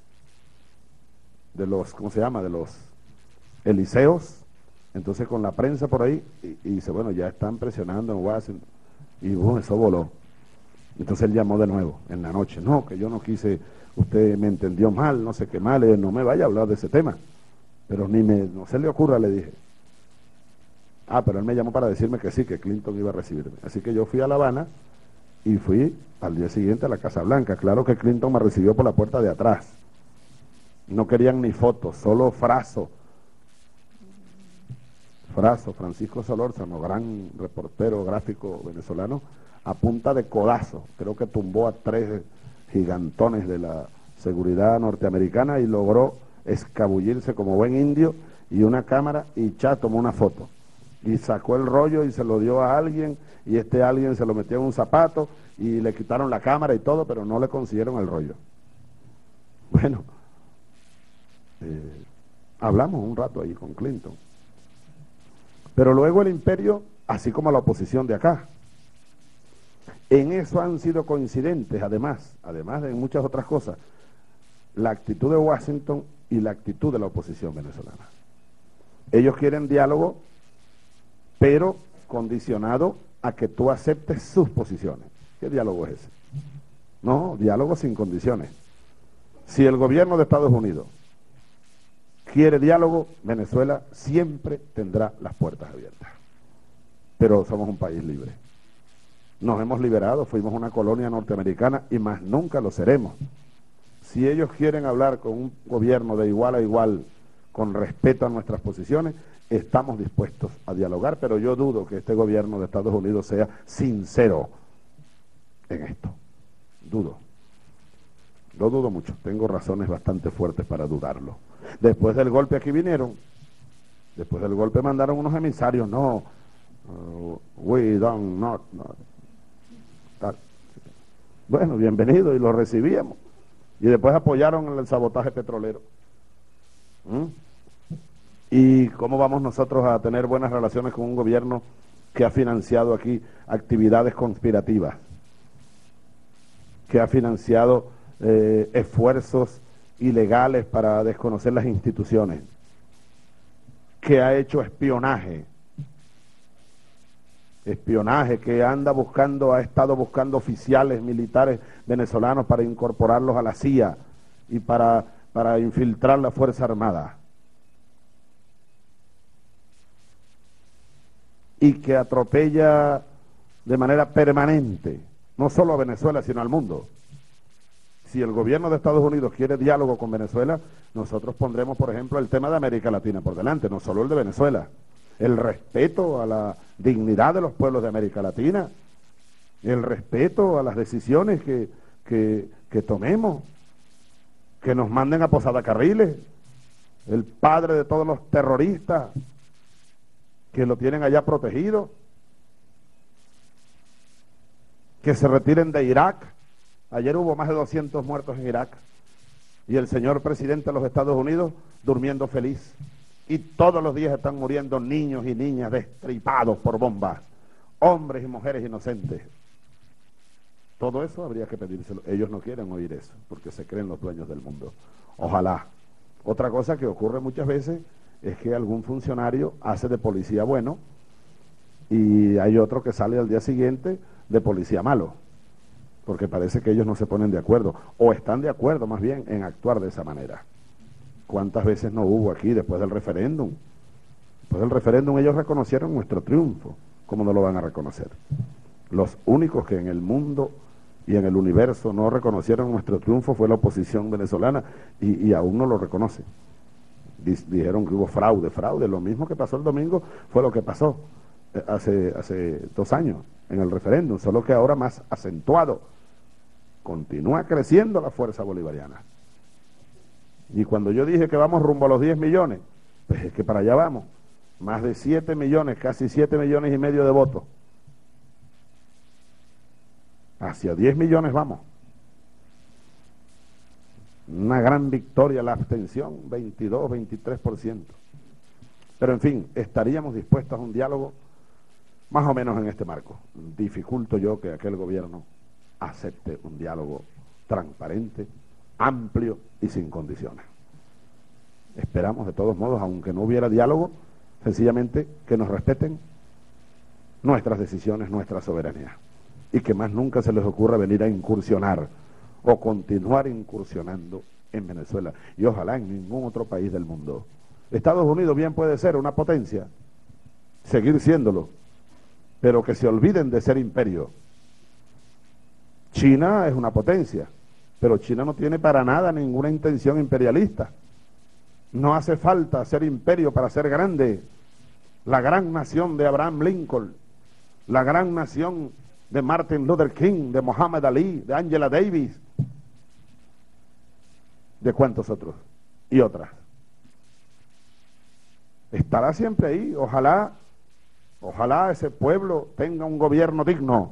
de los, ¿cómo se llama? De los Eliseos, entonces con la prensa por ahí, y dice, bueno, ya están presionando en Washington, y eso voló. Entonces él llamó de nuevo en la noche, no, que yo no quise, usted me entendió mal, no sé qué mal, no me vaya a hablar de ese tema, pero no se le ocurra, le dije. Pero él me llamó para decirme que sí, que Clinton iba a recibirme. Así que yo fui a La Habana y fui al día siguiente a la Casa Blanca. Claro que Clinton me recibió por la puerta de atrás. No querían ni fotos, solo Fraso, Francisco Solórzano, gran reportero gráfico venezolano, a punta de codazo. Creo que tumbó a 3 gigantones de la seguridad norteamericana y logró escabullirse como buen indio, y una cámara, y tomó una foto. Y sacó el rollo y se lo dio a alguien, y este alguien se lo metió en un zapato, y le quitaron la cámara y todo, pero no le consiguieron el rollo. Bueno, hablamos un rato ahí con Clinton. Pero luego el imperio, así como la oposición de acá, en eso han sido coincidentes, además de muchas otras cosas, la actitud de Washington y la actitud de la oposición venezolana. Ellos quieren diálogo, pero condicionado a que tú aceptes sus posiciones. ¿Qué diálogo es ese? No, diálogo sin condiciones. Si el gobierno de Estados Unidos quiere diálogo, Venezuela siempre tendrá las puertas abiertas. Pero somos un país libre. Nos hemos liberado, fuimos una colonia norteamericana y más nunca lo seremos. Si ellos quieren hablar con un gobierno de igual a igual, con respeto a nuestras posiciones, estamos dispuestos a dialogar, pero yo dudo que este gobierno de Estados Unidos sea sincero en esto. Lo dudo mucho, tengo razones bastante fuertes para dudarlo. Después del golpe aquí vinieron, después del golpe mandaron unos emisarios, we don't not. Bueno, bienvenido, y lo recibíamos. Y después apoyaron el sabotaje petrolero. ¿Y cómo vamos nosotros a tener buenas relaciones con un gobierno que ha financiado aquí actividades conspirativas? Que ha financiado esfuerzos ilegales para desconocer las instituciones, que ha hecho espionaje, que ha estado buscando oficiales militares venezolanos para incorporarlos a la CIA y para infiltrar la Fuerza Armada, y que atropella de manera permanente, no solo a Venezuela, sino al mundo. Si el gobierno de Estados Unidos quiere diálogo con Venezuela, nosotros pondremos, por ejemplo, el tema de América Latina por delante, no solo el de Venezuela. El respeto a la dignidad de los pueblos de América Latina, el respeto a las decisiones que tomemos, que nos manden a Posada Carriles, el padre de todos los terroristas, que lo tienen allá protegido, que se retiren de Irak. Ayer hubo más de 200 muertos en Irak y el señor presidente de los Estados Unidos durmiendo feliz, y todos los días están muriendo niños y niñas destripados por bombas, hombres y mujeres inocentes. Todo eso habría que pedírselo. Ellos no quieren oír eso porque se creen los dueños del mundo. Ojalá. Otra cosa que ocurre muchas veces es que algún funcionario hace de policía bueno y hay otro que sale al día siguiente de policía malo, porque parece que ellos no se ponen de acuerdo, o están de acuerdo más bien en actuar de esa manera. ¿Cuántas veces no hubo aquí después del referéndum? Después del referéndum ellos reconocieron nuestro triunfo. ¿Cómo no lo van a reconocer? Los únicos que en el mundo y en el universo no reconocieron nuestro triunfo fue la oposición venezolana, y aún no lo reconocen. Dijeron que hubo fraude, lo mismo que pasó el domingo fue lo que pasó hace 2 años en el referéndum, solo que ahora más acentuado. Continúa creciendo la fuerza bolivariana. Y cuando yo dije que vamos rumbo a los 10 millones, pues es que para allá vamos. Más de 7 millones, casi 7 millones y medio de votos. Hacia 10 millones vamos. Una gran victoria la abstención, 22, 23%. Pero en fin, estaríamos dispuestos a un diálogo más o menos en este marco. Dificulto yo que aquel gobierno acepte un diálogo transparente, amplio y sin condiciones. Esperamos de todos modos, aunque no hubiera diálogo, sencillamente que nos respeten nuestras decisiones, nuestra soberanía, y que más nunca se les ocurra venir a incursionar o continuar incursionando en Venezuela, y ojalá en ningún otro país del mundo. Estados Unidos bien puede ser una potencia, seguir siéndolo, pero que se olviden de ser imperio. China es una potencia, pero China no tiene para nada ninguna intención imperialista. No hace falta ser imperio para ser grande. La gran nación de Abraham Lincoln, la gran nación de Martin Luther King, de Muhammad Ali, de Angela Davis, de cuantos otros y otras. Estará siempre ahí. Ojalá ese pueblo tenga un gobierno digno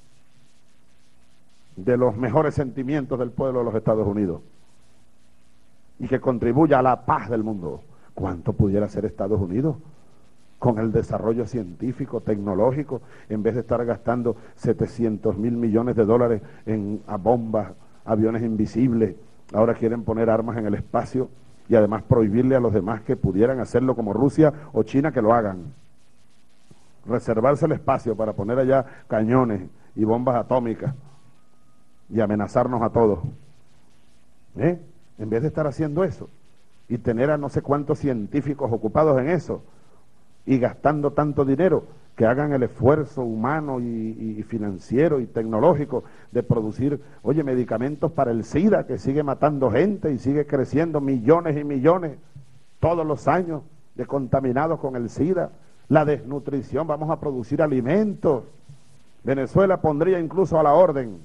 de los mejores sentimientos del pueblo de los Estados Unidos y que contribuya a la paz del mundo. ¿Cuánto pudiera hacer Estados Unidos con el desarrollo científico, tecnológico, en vez de estar gastando 700.000 millones de dólares en bombas, aviones invisibles? Ahora quieren poner armas en el espacio y además prohibirle a los demás que pudieran hacerlo, como Rusia o China, que lo hagan. Reservarse el espacio para poner allá cañones y bombas atómicas y amenazarnos a todos. En vez de estar haciendo eso y tener a no sé cuántos científicos ocupados en eso y gastando tanto dinero, que hagan el esfuerzo humano y financiero y tecnológico de producir, medicamentos para el SIDA, que sigue matando gente y sigue creciendo millones y millones todos los años de contaminados con el SIDA. La desnutrición, vamos a producir alimentos. Venezuela pondría incluso a la orden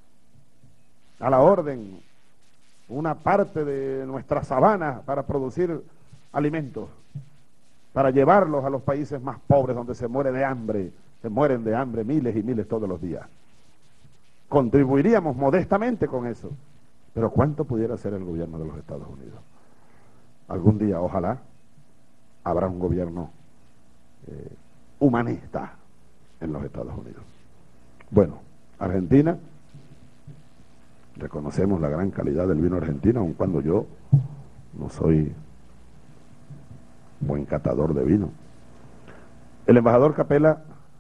una parte de nuestra sabana para producir alimentos, para llevarlos a los países más pobres donde se mueren de hambre miles y miles todos los días. Contribuiríamos modestamente con eso, pero ¿cuánto pudiera hacer el gobierno de los Estados Unidos? Algún día, ojalá, habrá un gobierno humanista en los Estados Unidos. Bueno, Argentina, reconocemos la gran calidad del vino argentino, aun cuando yo no soy buen catador de vino. El embajador Capella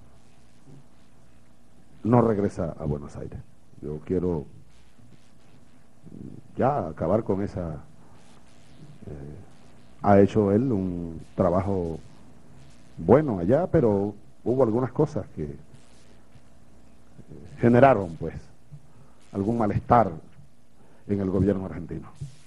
no regresa a Buenos Aires. Yo quiero ya acabar con esa... ha hecho él un trabajo bueno allá, pero hubo algunas cosas que generaron pues algún malestar en el gobierno argentino.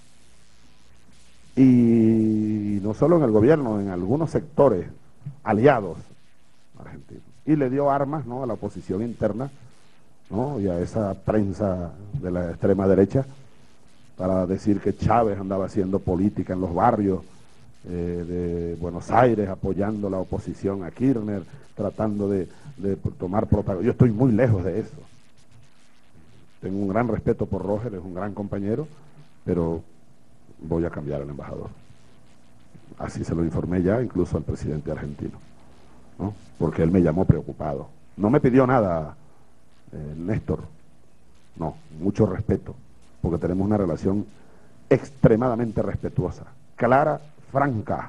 Y no solo en el gobierno, en algunos sectores aliados argentinos. Y le dio armas, ¿no?, a la oposición interna, ¿no?, y a esa prensa de la extrema derecha, para decir que Chávez andaba haciendo política en los barrios de Buenos Aires, apoyando la oposición a Kirchner, tratando de tomar protagonismo. Yo estoy muy lejos de eso. Tengo un gran respeto por Roger, es un gran compañero, pero voy a cambiar al embajador. Así se lo informé ya incluso al presidente argentino, ¿no?, porque él me llamó preocupado. No me pidió nada, Néstor, no, mucho respeto, porque tenemos una relación extremadamente respetuosa, clara, franca.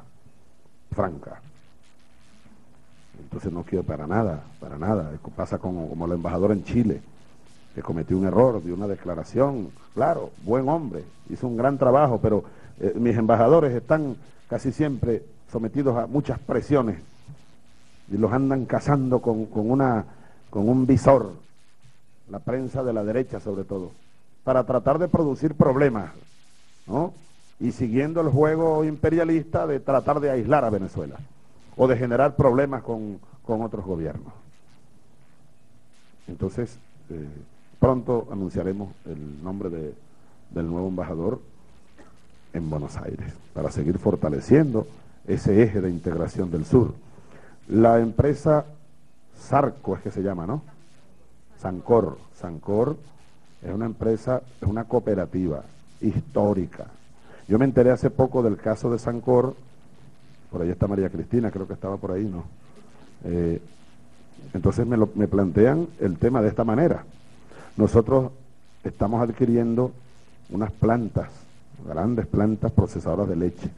Entonces no quiero para nada. Pasa como el embajador en Chile, que cometió un error, dio una declaración, claro, buen hombre, hizo un gran trabajo, pero mis embajadores están casi siempre sometidos a muchas presiones y los andan cazando con un visor, la prensa de la derecha sobre todo, para tratar de producir problemas, ¿no?, y siguiendo el juego imperialista de tratar de aislar a Venezuela o de generar problemas con otros gobiernos. Entonces, pronto anunciaremos el nombre del nuevo embajador en Buenos Aires para seguir fortaleciendo ese eje de integración del sur. La empresa Sarco es que se llama, ¿no? Sancor es una empresa, es una cooperativa histórica. Yo me enteré hace poco del caso de Sancor, por ahí está María Cristina, creo que estaba por ahí, ¿no? Entonces me plantean el tema de esta manera. Nosotros estamos adquiriendo unas plantas, grandes plantas procesadoras de leche.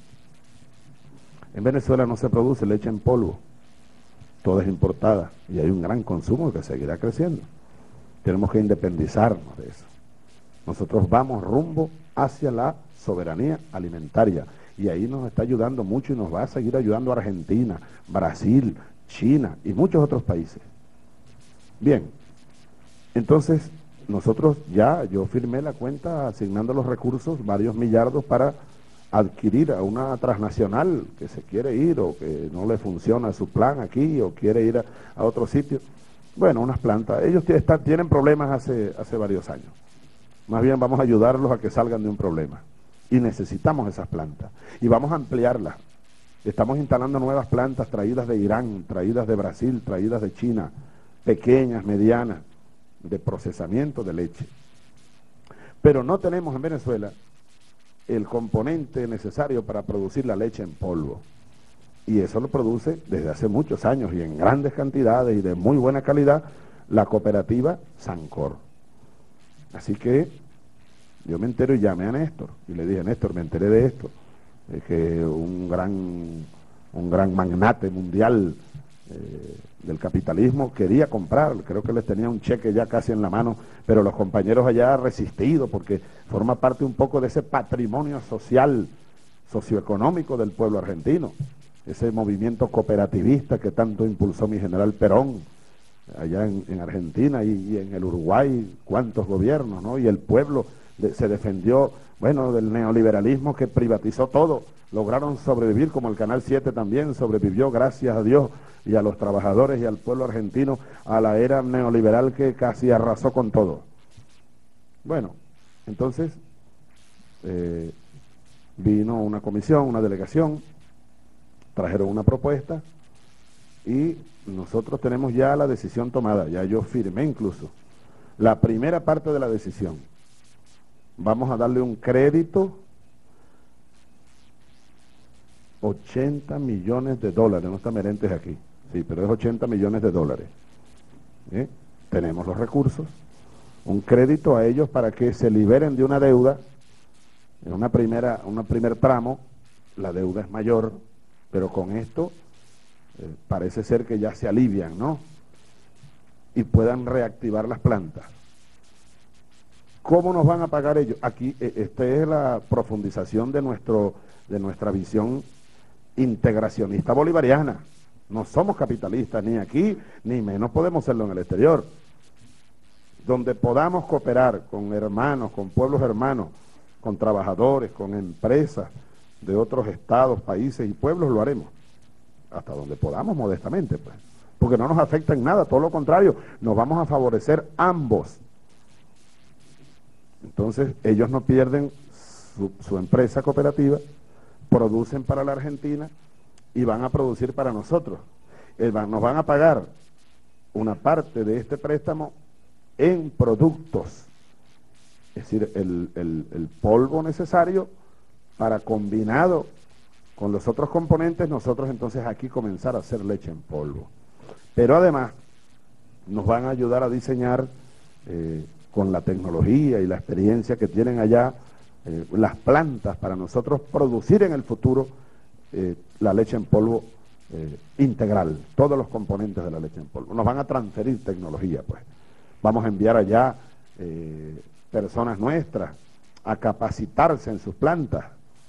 En Venezuela no se produce leche en polvo, toda es importada y hay un gran consumo que seguirá creciendo. Tenemos que independizarnos de eso. Nosotros vamos rumbo hacia la soberanía alimentaria y ahí nos está ayudando mucho y nos va a seguir ayudando Argentina, Brasil, China y muchos otros países. Bien, entonces nosotros yo firmé la cuenta asignando los recursos, varios millardos para adquirir a una transnacional que se quiere ir o que no le funciona su plan aquí o quiere ir a otro sitio. Bueno, unas plantas, ellos tienen problemas hace varios años. Más bien vamos a ayudarlos a que salgan de un problema. Y necesitamos esas plantas. Y vamos a ampliarlas. Estamos instalando nuevas plantas traídas de Irán, traídas de Brasil, traídas de China, pequeñas, medianas, de procesamiento de leche. Pero no tenemos en Venezuela el componente necesario para producir la leche en polvo. Y eso lo produce desde hace muchos años y en grandes cantidades y de muy buena calidad la cooperativa Sancor. Así que yo me entero y llamé a Néstor y le dije, Néstor, me enteré de esto, que un gran magnate mundial del capitalismo quería comprar, creo que les tenía un cheque ya casi en la mano, pero los compañeros allá han resistido porque forma parte un poco de ese patrimonio social, socioeconómico del pueblo argentino, ese movimiento cooperativista que tanto impulsó mi general Perón allá en Argentina y en el Uruguay, cuántos gobiernos, ¿no? Y el pueblo se defendió, bueno, del neoliberalismo que privatizó todo, lograron sobrevivir, como el Canal 7 también sobrevivió, gracias a Dios y a los trabajadores y al pueblo argentino, a la era neoliberal que casi arrasó con todo. Bueno, entonces vino una comisión, una delegación, trajeron una propuesta y nosotros tenemos ya la decisión tomada, ya yo firmé incluso la primera parte de la decisión. Vamos a darle un crédito, 80 millones de dólares, no está Merentes aquí, sí, pero es 80 millones de dólares. Tenemos los recursos, un crédito a ellos para que se liberen de una deuda, en un primer tramo, la deuda es mayor, pero con esto parece ser que ya se alivian, ¿no? Y puedan reactivar las plantas. ¿Cómo nos van a pagar ellos? Aquí, esta es la profundización de nuestra visión integracionista bolivariana. No somos capitalistas, ni aquí, ni menos podemos serlo en el exterior. Donde podamos cooperar con hermanos, con pueblos hermanos, con trabajadores, con empresas de otros estados, países y pueblos, lo haremos. Hasta donde podamos, modestamente, pues. Porque no nos afecta en nada, todo lo contrario, nos vamos a favorecer ambos. Entonces, ellos no pierden su empresa cooperativa, producen para la Argentina y van a producir para nosotros. Nos van a pagar una parte de este préstamo en productos, es decir, el polvo necesario para, combinado con los otros componentes, nosotros entonces aquí comenzar a hacer leche en polvo. Pero además nos van a ayudar a diseñar con la tecnología y la experiencia que tienen allá las plantas para nosotros producir en el futuro la leche en polvo integral, todos los componentes de la leche en polvo. Nos van a transferir tecnología, pues. Vamos a enviar allá personas nuestras a capacitarse en sus plantas,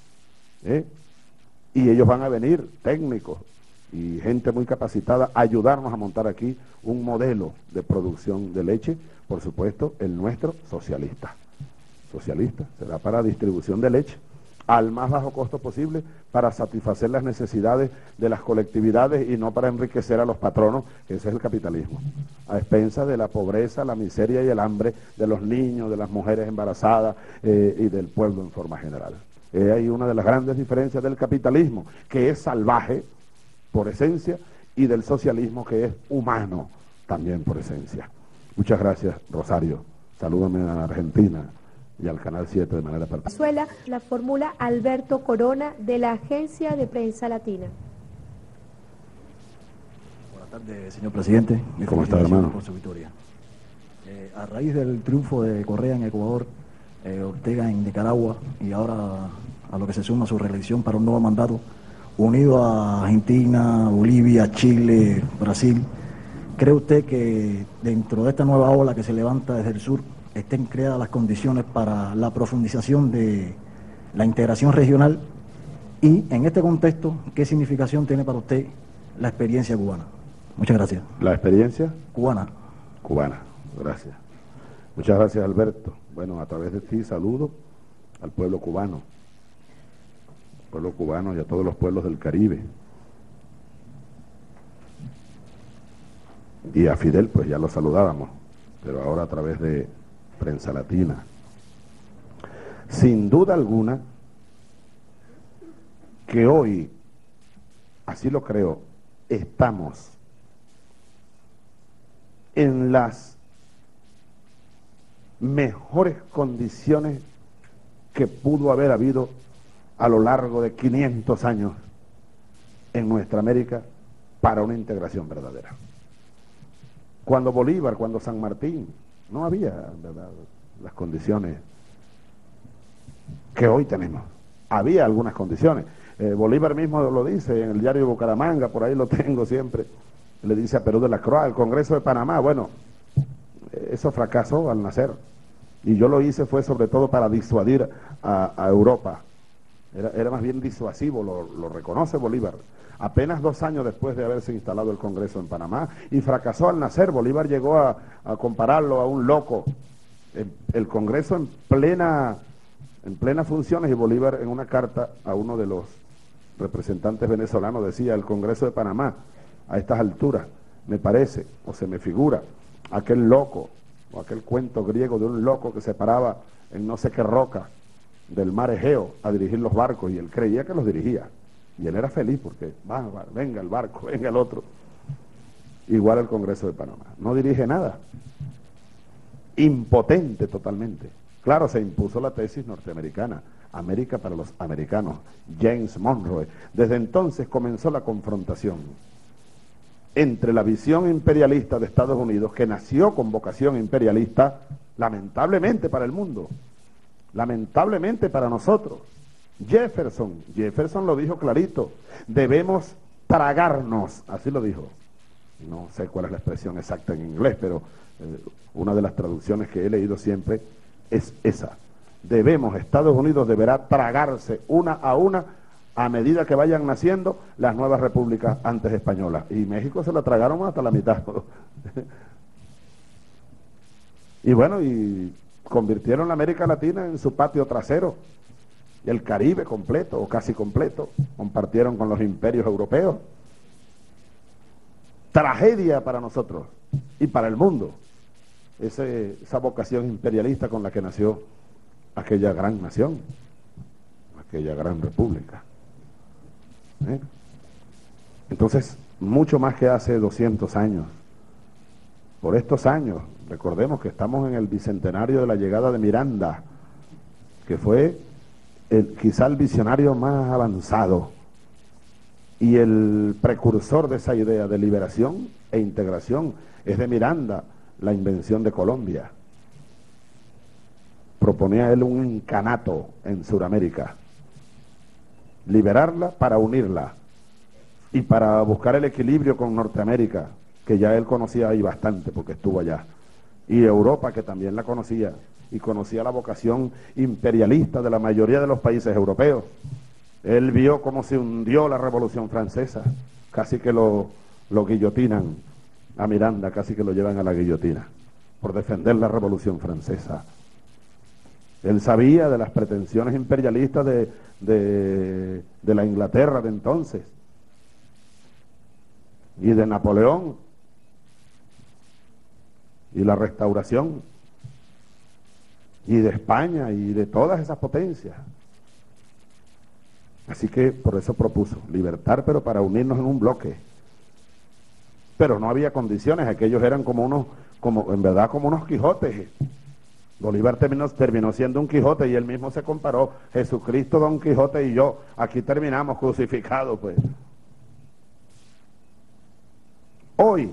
y ellos van a venir, técnicos y gente muy capacitada, a ayudarnos a montar aquí un modelo de producción de leche, por supuesto, el nuestro socialista. Socialista, será para distribución de leche al más bajo costo posible para satisfacer las necesidades de las colectividades y no para enriquecer a los patronos, que ese es el capitalismo, a expensas de la pobreza, la miseria y el hambre de los niños, de las mujeres embarazadas y del pueblo en forma general. Hay una de las grandes diferencias del capitalismo, que es salvaje por esencia, y del socialismo, que es humano también por esencia. Muchas gracias, Rosario. Salúdame a Argentina y al Canal 7 de manera particular. Venezuela, la formula Alberto Corona, de la Agencia de Prensa Latina. Buenas tardes, señor presidente. ¿Cómo está, hermano? Por su victoria. A raíz del triunfo de Correa en Ecuador, Ortega en Nicaragua y ahora a lo que se suma su reelección para un nuevo mandato, unido a Argentina, Bolivia, Chile, Brasil, ¿cree usted que dentro de esta nueva ola que se levanta desde el sur estén creadas las condiciones para la profundización de la integración regional? Y en este contexto, ¿qué significación tiene para usted la experiencia cubana? Muchas gracias. ¿La experiencia? Cubana. Cubana, gracias. Muchas gracias, Alberto. Bueno, a través de ti saludo al pueblo cubano y a todos los pueblos del Caribe. Y a Fidel, pues ya lo saludábamos, pero ahora a través de Prensa Latina. Sin duda alguna, que hoy, así lo creo, estamos en las mejores condiciones que pudo haber habido a lo largo de 500 años en nuestra América para una integración verdadera. Cuando Bolívar, cuando San Martín, no había, ¿verdad?, las condiciones que hoy tenemos. Había algunas condiciones. Bolívar mismo lo dice en el diario de Bucaramanga, por ahí lo tengo siempre, le dice a Perú de la Croix, el Congreso de Panamá, bueno, eso fracasó al nacer, y yo lo hice fue sobre todo para disuadir a Europa. Era más bien disuasivo, lo reconoce Bolívar. Apenas 2 años después de haberse instalado el Congreso en Panamá, y fracasó al nacer. Bolívar llegó a compararlo a un loco. El Congreso en plena funciones, y Bolívar en una carta a uno de los representantes venezolanos decía: el Congreso de Panamá, a estas alturas, me parece, o se me figura, aquel loco, o aquel cuento griego de un loco que se paraba en no sé qué roca del mar Egeo a dirigir los barcos, y él creía que los dirigía, y él era feliz porque venga el barco, venga el otro. Igual el Congreso de Panamá, no dirige nada, impotente totalmente. Claro, se impuso la tesis norteamericana, América para los americanos, James Monroe. Desde entonces comenzó la confrontación entre la visión imperialista de Estados Unidos, que nació con vocación imperialista, lamentablemente para el mundo, lamentablemente para nosotros. Jefferson lo dijo clarito: debemos tragarnos, así lo dijo. No sé cuál es la expresión exacta en inglés, pero una de las traducciones que he leído siempre es esa. Estados Unidos deberá tragarse una a una, a medida que vayan naciendo las nuevas repúblicas antes españolas. Y México se la tragaron hasta la mitad. Y bueno, y convirtieron la América Latina en su patio trasero. Y el Caribe completo, o casi completo, compartieron con los imperios europeos. Tragedia para nosotros y para el mundo, esa vocación imperialista con la que nació aquella gran nación, aquella gran república. Entonces, mucho más que hace 200 años, por estos años, recordemos que estamos en el bicentenario de la llegada de Miranda, que fue quizá el visionario más avanzado y el precursor de esa idea de liberación e integración. Es de Miranda la invención de Colombia. Proponía él un incanato en Sudamérica, liberarla para unirla y para buscar el equilibrio con Norteamérica, que ya él conocía ahí bastante porque estuvo allá, y Europa, que también la conocía, y conocía la vocación imperialista de la mayoría de los países europeos. Él vio cómo se hundió la Revolución Francesa, casi que lo guillotinan a Miranda, casi que lo llevan a la guillotina por defender la Revolución Francesa. Él sabía de las pretensiones imperialistas de la Inglaterra de entonces y de Napoleón y la Restauración y de España y de todas esas potencias. Así que por eso propuso libertar, pero para unirnos en un bloque. Pero no había condiciones, aquellos eran en verdad como unos Quijotes. Bolívar terminó siendo un Quijote y él mismo se comparó, Jesucristo, Don Quijote y yo, aquí terminamos crucificados, pues. Hoy,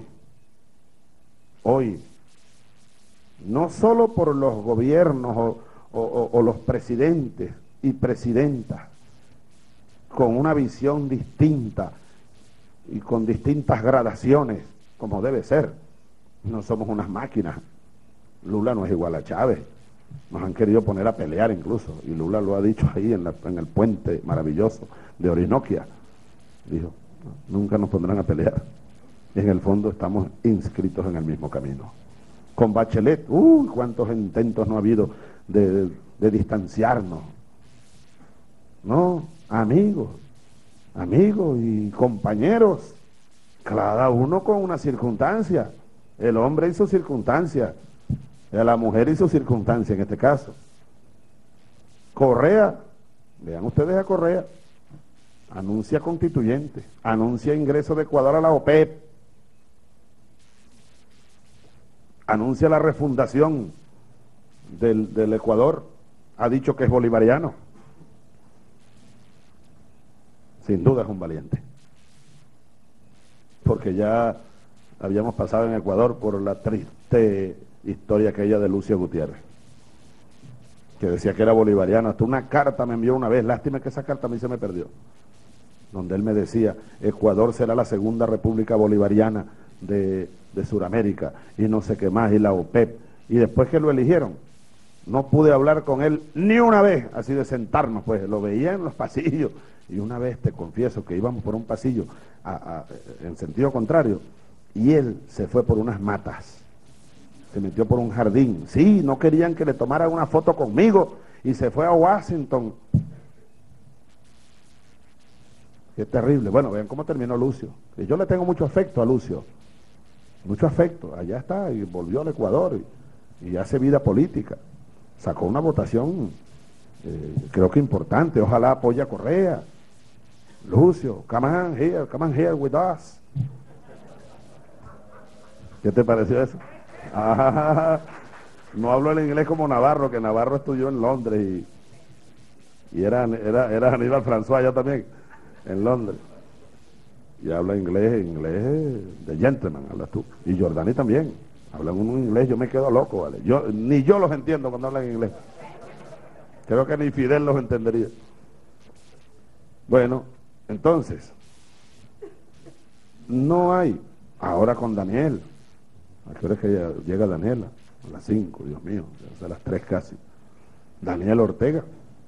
no solo por los gobiernos o los presidentes y presidentas con una visión distinta y con distintas gradaciones, como debe ser, no somos unas máquinas. Lula no es igual a Chávez, nos han querido poner a pelear incluso, y Lula lo ha dicho ahí en el puente maravilloso de Orinoquia, dijo, nunca nos pondrán a pelear, y en el fondo estamos inscritos en el mismo camino. Con Bachelet, cuántos intentos no ha habido de distanciarnos, no, amigos y compañeros, cada uno con una circunstancia, el hombre y su circunstancia, la mujer y su circunstancia en este caso. Correa, vean ustedes a Correa, anuncia constituyente, anuncia ingreso de Ecuador a la OPEP, anuncia la refundación del Ecuador, ha dicho que es bolivariano. Sin duda es un valiente, porque ya habíamos pasado en Ecuador por la triste historia aquella de Lucio Gutiérrez, que decía que era bolivariano. Hasta una carta me envió una vez, lástima que esa carta a mí se me perdió, donde él me decía, Ecuador será la segunda república bolivariana de Sudamérica, y no sé qué más, y la OPEP, y después que lo eligieron, no pude hablar con él ni una vez, así de sentarnos, pues, lo veía en los pasillos, y una vez te confieso que íbamos por un pasillo en sentido contrario, y él se fue por unas matas, se metió por un jardín, sí, no querían que le tomara una foto conmigo, y se fue a Washington. Qué terrible. Bueno, vean cómo terminó Lucio, y yo le tengo mucho afecto a Lucio, mucho afecto, allá está, y volvió al Ecuador, y hace vida política, sacó una votación, creo que importante, ojalá apoye a Correa. Lucio, come on here with us. ¿Qué te pareció eso? No hablo el inglés como Navarro, que Navarro estudió en Londres y era Aníbal François allá también, en Londres. Y habla inglés de gentleman, hablas tú. Y Jordani también, hablan un inglés, yo me quedo loco, ¿vale? Ni yo los entiendo cuando hablan inglés. Creo que ni Fidel los entendería. Bueno, entonces, no hay, ahora con Daniel, ¿a qué hora es que llega Daniela? A las 5, Dios mío, a las 3 casi. Daniel Ortega,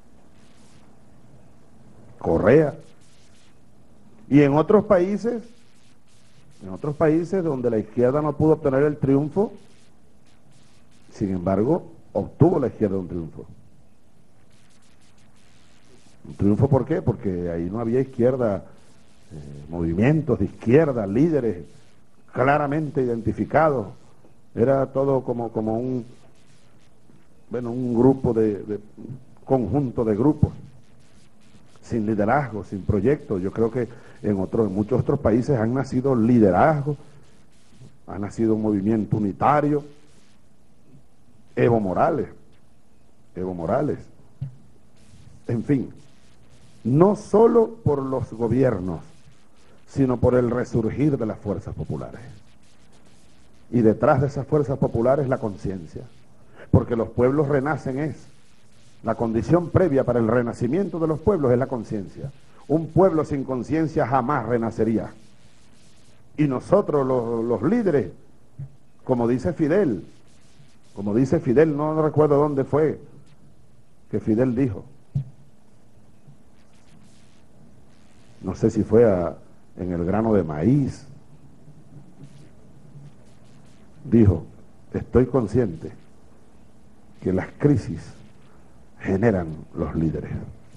Correa, y en otros países donde la izquierda no pudo obtener el triunfo, sin embargo, obtuvo la izquierda un triunfo. ¿Un triunfo por qué? Porque ahí no había izquierda, movimientos de izquierda, líderes claramente identificados. Era todo como un grupo de conjunto de grupos, sin liderazgo, sin proyecto. Yo creo que en muchos otros países han nacido liderazgos, ha nacido un movimiento unitario. Evo Morales, en fin, no solo por los gobiernos, sino por el resurgir de las fuerzas populares. Y detrás de esas fuerzas populares la conciencia, porque los pueblos renacen la condición previa para el renacimiento de los pueblos es la conciencia. Un pueblo sin conciencia jamás renacería. Y nosotros los líderes, como dice Fidel, no recuerdo dónde fue que Fidel dijo, no sé si fue en el grano de maíz, dijo, estoy consciente que las crisis generan los líderes.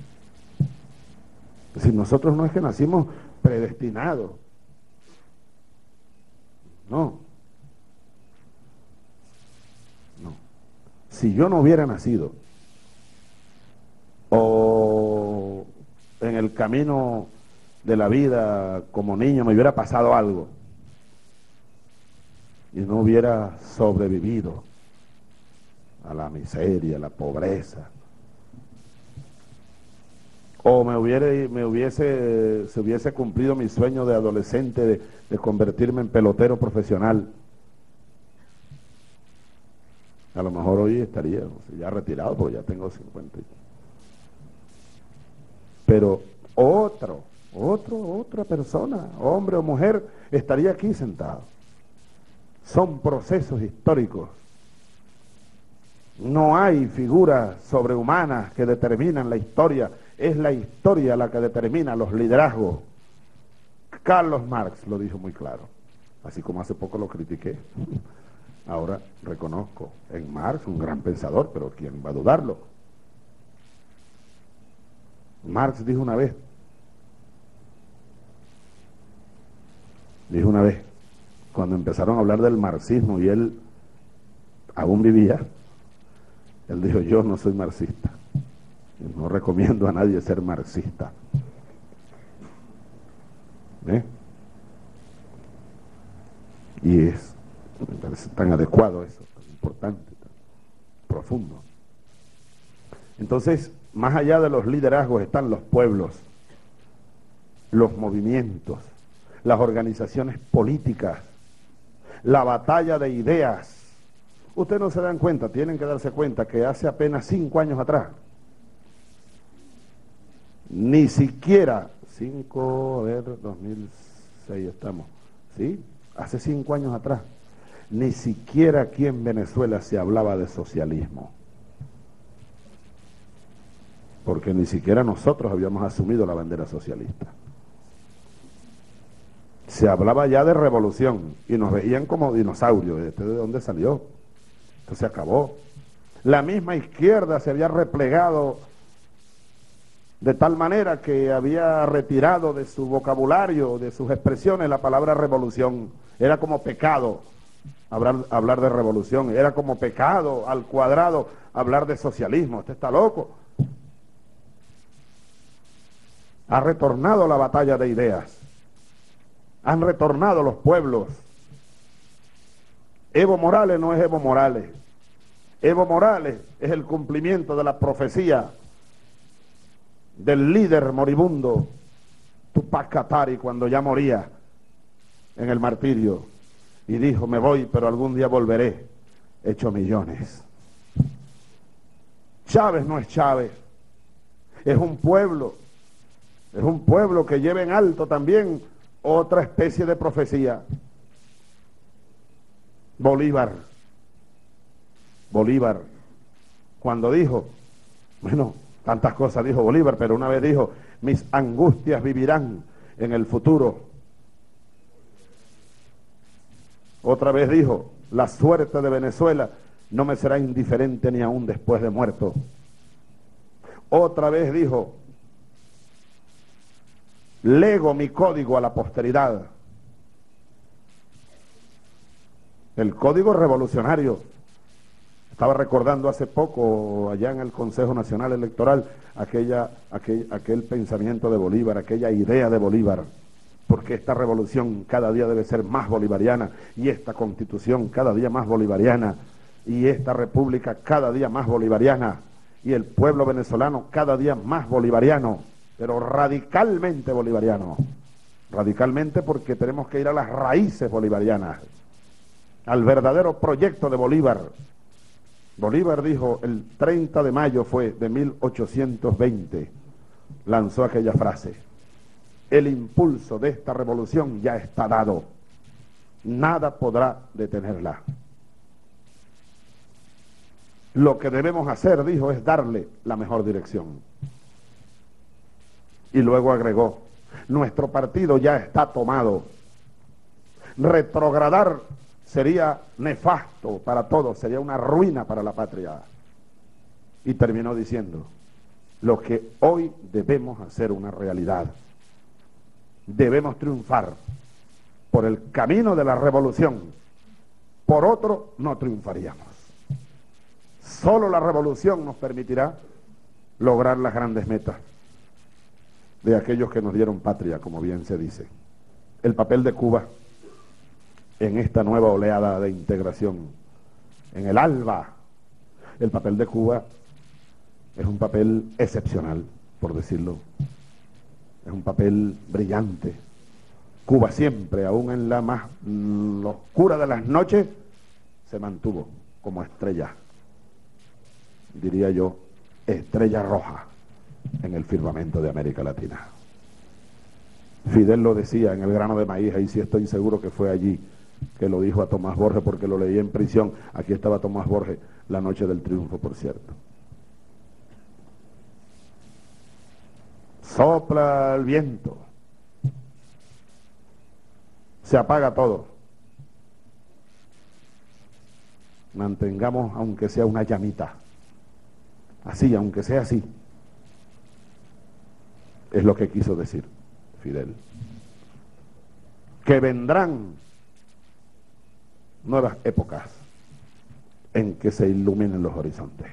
Es decir, nosotros no es que nacimos predestinados, no. Si yo no hubiera nacido, o en el camino de la vida como niño me hubiera pasado algo y no hubiera sobrevivido a la miseria, a la pobreza, o se hubiese cumplido mi sueño de adolescente de convertirme en pelotero profesional, a lo mejor hoy estaría ya retirado porque ya tengo 50. Pero otra persona, hombre o mujer, estaría aquí sentado. Son procesos históricos. No hay figuras sobrehumanas que determinan la historia, es la historia la que determina los liderazgos. Carlos Marx lo dijo muy claro, así como hace poco lo critiqué. Ahora reconozco en Marx un gran pensador, pero ¿quién va a dudarlo? Marx dijo una vez, cuando empezaron a hablar del marxismo y él aún vivía, él dijo: yo no soy marxista, no recomiendo a nadie ser marxista. Y me parece tan adecuado eso, tan importante, tan profundo. Entonces, más allá de los liderazgos están los pueblos, los movimientos, las organizaciones políticas, la batalla de ideas. Ustedes no se dan cuenta, tienen que darse cuenta que hace apenas 5 años atrás, ni siquiera 2006 estamos, ¿sí? Hace 5 años atrás, ni siquiera aquí en Venezuela se hablaba de socialismo, porque ni siquiera nosotros habíamos asumido la bandera socialista. Se hablaba ya de revolución y nos veían como dinosaurios. ¿De dónde salió? Esto se acabó. La misma izquierda se había replegado de tal manera que había retirado de su vocabulario, de sus expresiones, la palabra revolución. Era como pecado hablar de revolución, era como pecado al cuadrado hablar de socialismo. Usted está loco. Ha retornado la batalla de ideas, han retornado los pueblos. Evo Morales no es Evo Morales. Evo Morales es el cumplimiento de la profecía del líder moribundo Tupac Katari, cuando ya moría en el martirio y dijo: me voy, pero algún día volveré hecho millones. Chávez no es Chávez, es un pueblo que lleva en alto también otra especie de profecía. Bolívar, cuando dijo, bueno, tantas cosas dijo Bolívar, pero una vez dijo: mis angustias vivirán en el futuro. Otra vez dijo: la suerte de Venezuela no me será indiferente ni aún después de muerto. Otra vez dijo: lego mi código a la posteridad. El código revolucionario. Estaba recordando hace poco allá en el Consejo Nacional Electoral aquel pensamiento de Bolívar, aquella idea de Bolívar, porque esta revolución cada día debe ser más bolivariana, y esta constitución cada día más bolivariana, y esta república cada día más bolivariana, y el pueblo venezolano cada día más bolivariano, pero radicalmente bolivariano. Radicalmente, porque tenemos que ir a las raíces bolivarianas, al verdadero proyecto de Bolívar. Bolívar dijo, el 30 de mayo fue de 1820, lanzó aquella frase: el impulso de esta revolución ya está dado, nada podrá detenerla. Lo que debemos hacer, dijo, es darle la mejor dirección. Y luego agregó: nuestro partido ya está tomado, retrogradar sería nefasto para todos, sería una ruina para la patria. Y terminó diciendo, lo que hoy debemos hacer una realidad, debemos triunfar por el camino de la revolución, por otro no triunfaríamos. Solo la revolución nos permitirá lograr las grandes metas de aquellos que nos dieron patria, como bien se dice. El papel de Cuba en esta nueva oleada de integración, en el ALBA, el papel de Cuba es un papel excepcional, por decirlo. Es un papel brillante. Cuba siempre, aún en la más oscura de las noches, se mantuvo como estrella, diría yo, estrella roja en el firmamento de América Latina. Fidel lo decía en El grano de maíz, y sí estoy seguro que fue allí que lo dijo a Tomás Borges, porque lo leí en prisión. Aquí estaba Tomás Borges la noche del triunfo, por cierto. Sopla el viento, se apaga todo. Mantengamos, aunque sea una llamita, así, aunque sea así. Es lo que quiso decir Fidel. Que vendrán nuevas épocas en que se iluminen los horizontes.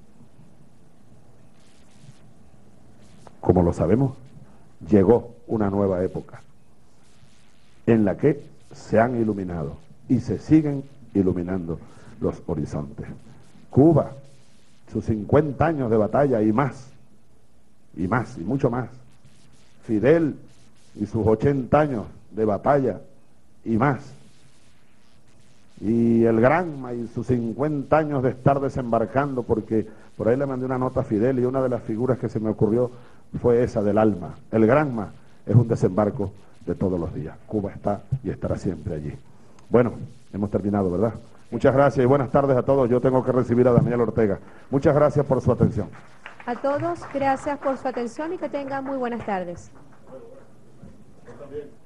Como lo sabemos, llegó una nueva época en la que se han iluminado y se siguen iluminando los horizontes. Cuba, sus 50 años de batalla y más, y mucho más. Fidel y sus 80 años de batalla y más. Y el Granma y sus 50 años de estar desembarcando, porque por ahí le mandé una nota a Fidel y una de las figuras que se me ocurrió fue esa del alma. El Granma es un desembarco de todos los días. Cuba está y estará siempre allí. Bueno, hemos terminado, ¿verdad? Muchas gracias y buenas tardes a todos. Yo tengo que recibir a Daniel Ortega. Muchas gracias por su atención. A todos, gracias por su atención y que tengan muy buenas tardes. Yo también.